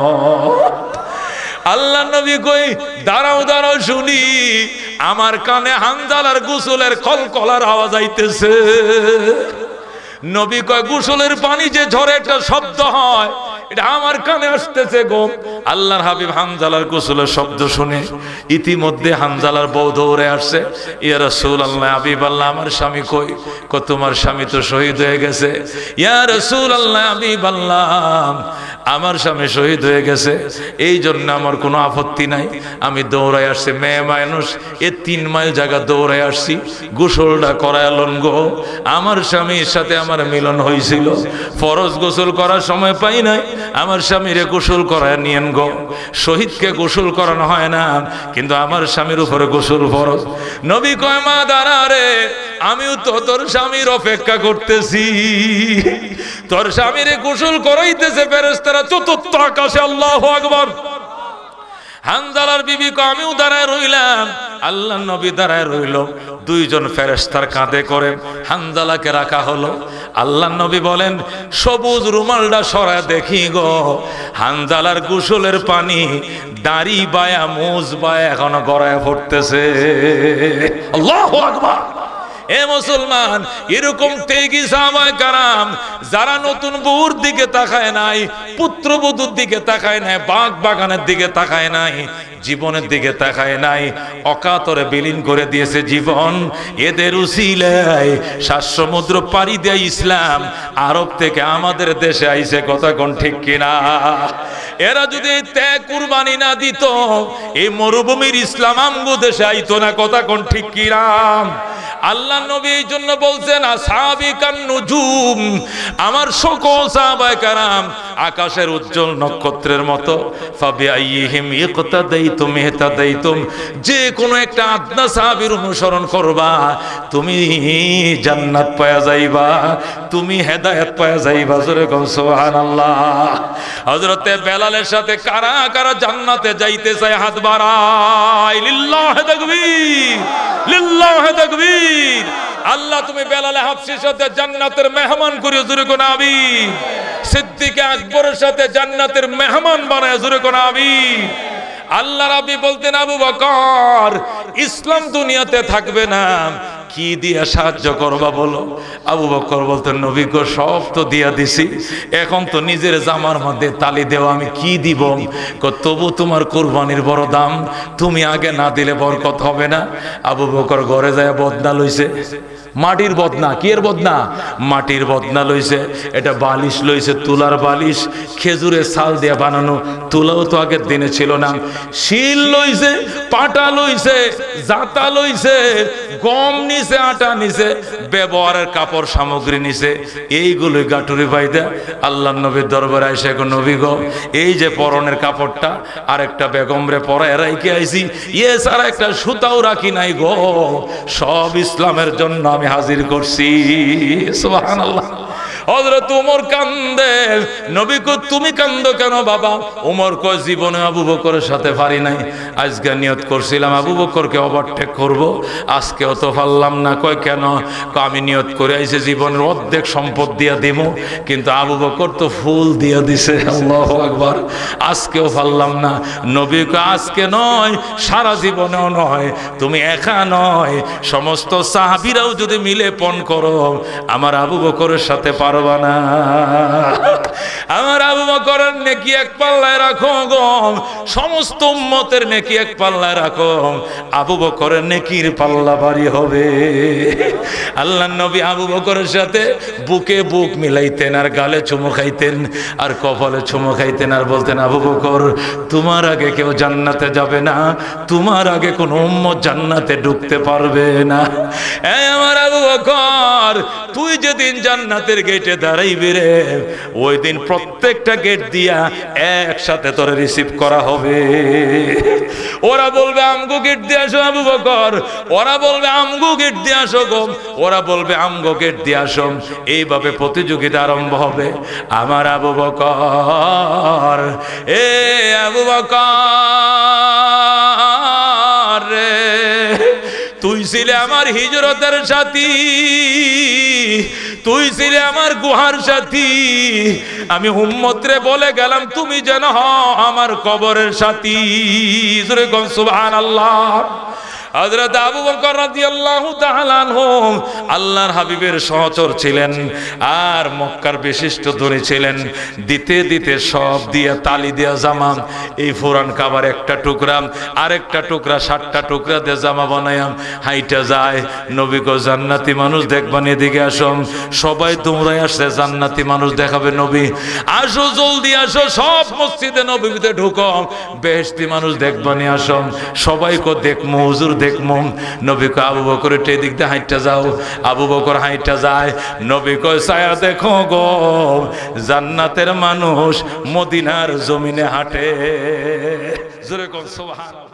Speaker 1: আল্লাহ নবী কই, দাঁড়াও দাঁড়াও শুনি। আমার কানে হানজালার গোসলের কলকলার আওয়াজ আইতেছে। নবী কয়, গোসলের পানি যে ঝরে একটা শব্দ হয়, এটা আমার কানে আসতেছে গো। আল্লাহর হাবিব হানজালার গোসলের শব্দ শুনে ইতিমধ্যে হানজালার বউ দৌড়ে আসছে, ইয়া রাসূলুল্লাহ, হাবিবাল্লাহ, আমার স্বামী কই? কো তোমার স্বামী তো শহীদ হয়ে গেছে। ইয়া রাসূলুল্লাহ, হাবিবাল্লাহ, আমার স্বামী শহীদ হয়ে গেছে, এই জন্য আমার কোনো আপত্তি নাই, আমি দৌড়াই আসছি। মেয়ে মানুষ, এ তিন মাইল জায়গা দৌড়াই আসছি, গোসলটা করায়ালন গো। আমার স্বামীর সাথে আমার মিলন হয়েছিল, ফরজ গোসল করার সময় পাই নাই, আমার স্বামীরে গোসল করায় নিয়েন গো। শহীদকে গোসল করানো হয় না, কিন্তু আমার স্বামীর উপরে গোসল ফরজ। নবী কয়, মা দাঁড়া রে, আমিও তো তোর স্বামীর অপেক্ষা করতেছি। তোর স্বামীরে গোসল করাইতেছে ফেরেশতারা চতুর্থ আকাশে। আল্লাহু আকবার। হানজালার বিবি কয়, আমিও দাঁড়ায় রইলাম। আল্লাহ নবী দাঁড়ায় রইল, দুইজন ফেরেশতার কাঁধে করে হানজালাকে রাখা হলো। আল্লাহ নবী বলেন, সবুজ রুমালটা সরায় দেখি গো, হানজালার গোসলের পানি দাড়ি বায়া মুজ বায়া এখনো গড়ায় পড়তেছে। আল্লাহু আকবার। এ মুসলমান, এরকম তেগী সাহাবায়ে কারাম যারা নতুন বউর দিকে তাকায় নাই, পুত্রবধূর দিকে তাকায় নাই, বাগ বাগানের দিকে তাকায় নাই, জীবনের দিকে তাকায় নাই, অকাতরে বিলীন করে দিয়েছে জীবন। এদের উসিলায় সাত সমুদ্র পাড়ি দিয়ে ইসলাম আরব থেকে আমাদের দেশে আইছে। কথা কোন ঠিক কিনা? এরা যদি ত্যাগ কুরবানি না দিত, এই মরুভূমির ইসলাম আমগো দেশে আইতো না। কথা কোন ঠিক কিনা? আল্লাহ নবী এই জন্য বলছেন, আসহাবিকান নুজুম, আমার সকল সাহাবায়ে কেরাম আকাশের উজ্জ্বল নক্ষত্রের মতো। ফাবিআইহিম ইকতাদাইতুম ইহতাদাইতুম, যে কোনো একটা আদনা সাহাবীর অনুসরণ করবা, তুমি জান্নাত পায়া যাইবা, তুমি হেদায়েত পায়া যাইবা। জোরে কও সুবহানাল্লাহ। হযরতে বেলালের সাথে কারা কারা জান্নাতে যাইতে চায়? হাত বাড়াই। লিল্লাহি তাকবীর, লিল্লাহি তাকবীর। আল্লাহ তুমি বেলালে হাবশির সাথে জান্নাতের মেহমান করিও। জোরে কোন আমিন। সিদ্দিক আকবরের সাথে জান্নাতের মেহমান বানায়। জোরে কোন আমিন। আল্লাহ রাব্বি বলতেন, আবু বকর, ইসলাম দুনিয়াতে থাকবে না, কি দিয়া সাহায্য করবা বলো? আবু বকর বলতেন, নবী গো, সব তো দিয়া দিছি, এখন তো নিজের জামার মধ্যে তালি দেওয়া, আমি কি দিব? তবু তোমার কুরবানির বড় দাম, তুমি আগে না দিলে বরকত হবে না। আবু বকর ঘরে যায় বদনা লইছে, মাটির বদনা। কি এর বদনা? মাটির বদনা লইছে। এটা বালিশ লইছে, তুলার বালিশ, খেজুরের ছাল দিয়ে বানানো। তুলাও তো আগের দিনে ছিল না। শিল লইছে, পাটা লইছে, জাতা লইছে, গম নিছে, আটা নিছে, ব্যবহারের কাপড় সামগ্রী নিছে। এইগুলোই গাটুরি বাইদা আল্লাহ নবীর দরবারে আইসা, গো নবী গো, এই যে পরনের কাপড়টা আরেকটা বেগম রে পরায় রাইকে আইছি, ইয়ে সারা একটা সুতাও রাখি নাই গো, সব ইসলামের জন্য আমি হাজির করছি। সুবহানাল্লাহ। হযরত ওমর কান্দে। নবী কো, তুমি কান্দো কেন বাবা? ওমর কয়, জীবনে আবু বকরের সাথে পারি নাই, আজকে নিয়ত করছিলাম আবু বকরকে ওভারটেক করব, আজকেও তো পারলাম না। কয় কেন? আমি নিয়ত করে আইছি জীবনের অর্ধেক সম্পদ দিয়া দিব, কিন্তু আবু বকর তো ফুল দিয়া দিছে। আল্লাহু আকবার। আজকেও পারলাম না। নবী কয়, আজকে নয়, সারা জীবনেও নয়, তুমি একা নয়, সমস্ত সাহাবীরাও যদি মিলে পণ করো, আমার আবু বকরের সাথে পারবা না। আমার আবু বকরের নেকি এক পাল্লায় রাখো গো, সমস্ত উম্মতের নেকি এক পাল্লায় রাখো, আবু বকরের নেকির পাল্লা ভারী হবে। আল্লাহ নবী আবু বকরের সাথে বুকে বুক মিলাইতেন, আর গালে চুমু খাইতেন, আর কপালে চুমু খাইতেন, আর বলতেন, আবু বকর, তোমার আগে কেউ জান্নাতে যাবে না, তোমার আগে কোন উম্মত জান্নাতে ঢুকতে পারবে না। এই আমার আবু বকর, তুই যেদিন জান্নাতের গেটে দাঁড়াইবি রে, ওই দিন প্রত্যেকটা গেট দিয়া একসাথে তোরে রিসিভ করা হবে। ওরা বলবে আমগো গেট দিয়ে আসো আবু বকর, ওরা বলবে আমগো গেট দিয়ে আসো গো, ওরা বলবে আমগো গেট দিয়ে আসো। এইভাবে প্রতিযোগিতা আরম্ভ হবে। আমার আবু বকর, এ আবু বকর রে, তুই ছিলে আমার হিজরতের সাথী, তুই ছিলে আমার গুহার সাথী, আমি উম্মতরে বলে গেলাম তুমি যেন হও আমার কবরের সাথী। জোরে কও সুবহানাল্লাহ। হযরত আবু বকর রাদিয়াল্লাহু তাআলা আনহু আল্লাহর হাবিবের সহচর ছিলেন আর মক্কার বিশিষ্ট ধনী ছিলেন। দিতে দিতে সব দিয়া তালি দিয়া জামা, এই পুরান কাবার একটা টুকরা আরেকটা টুকরা সাতটা টুকরা দিয়ে জামা বানায়াম হাইটা যায়। নবী কো জান্নাতি মানুষ দেখবানি, এদিকে আসো। সবাই তোমরাই আসছে জান্নাতি মানুষ দেখাবে নবী, আসো জলদি আসো, সব মসজিদে নববীতে ঢুকো, বেহেশতি মানুষ দেখবানি আসো। সবাই কো দেখমু হুজুর দেখমু। নবী কো আবু বকর তে দিক দিয়ে হাইটা যাও। আবু বকর হাইটা যায়। নবী কো ছায়া দেখো গো, জান্নাতের মানুষ মদিনার জমিনে হাঁটে। জোরে কোন সুবহানাল্লাহ।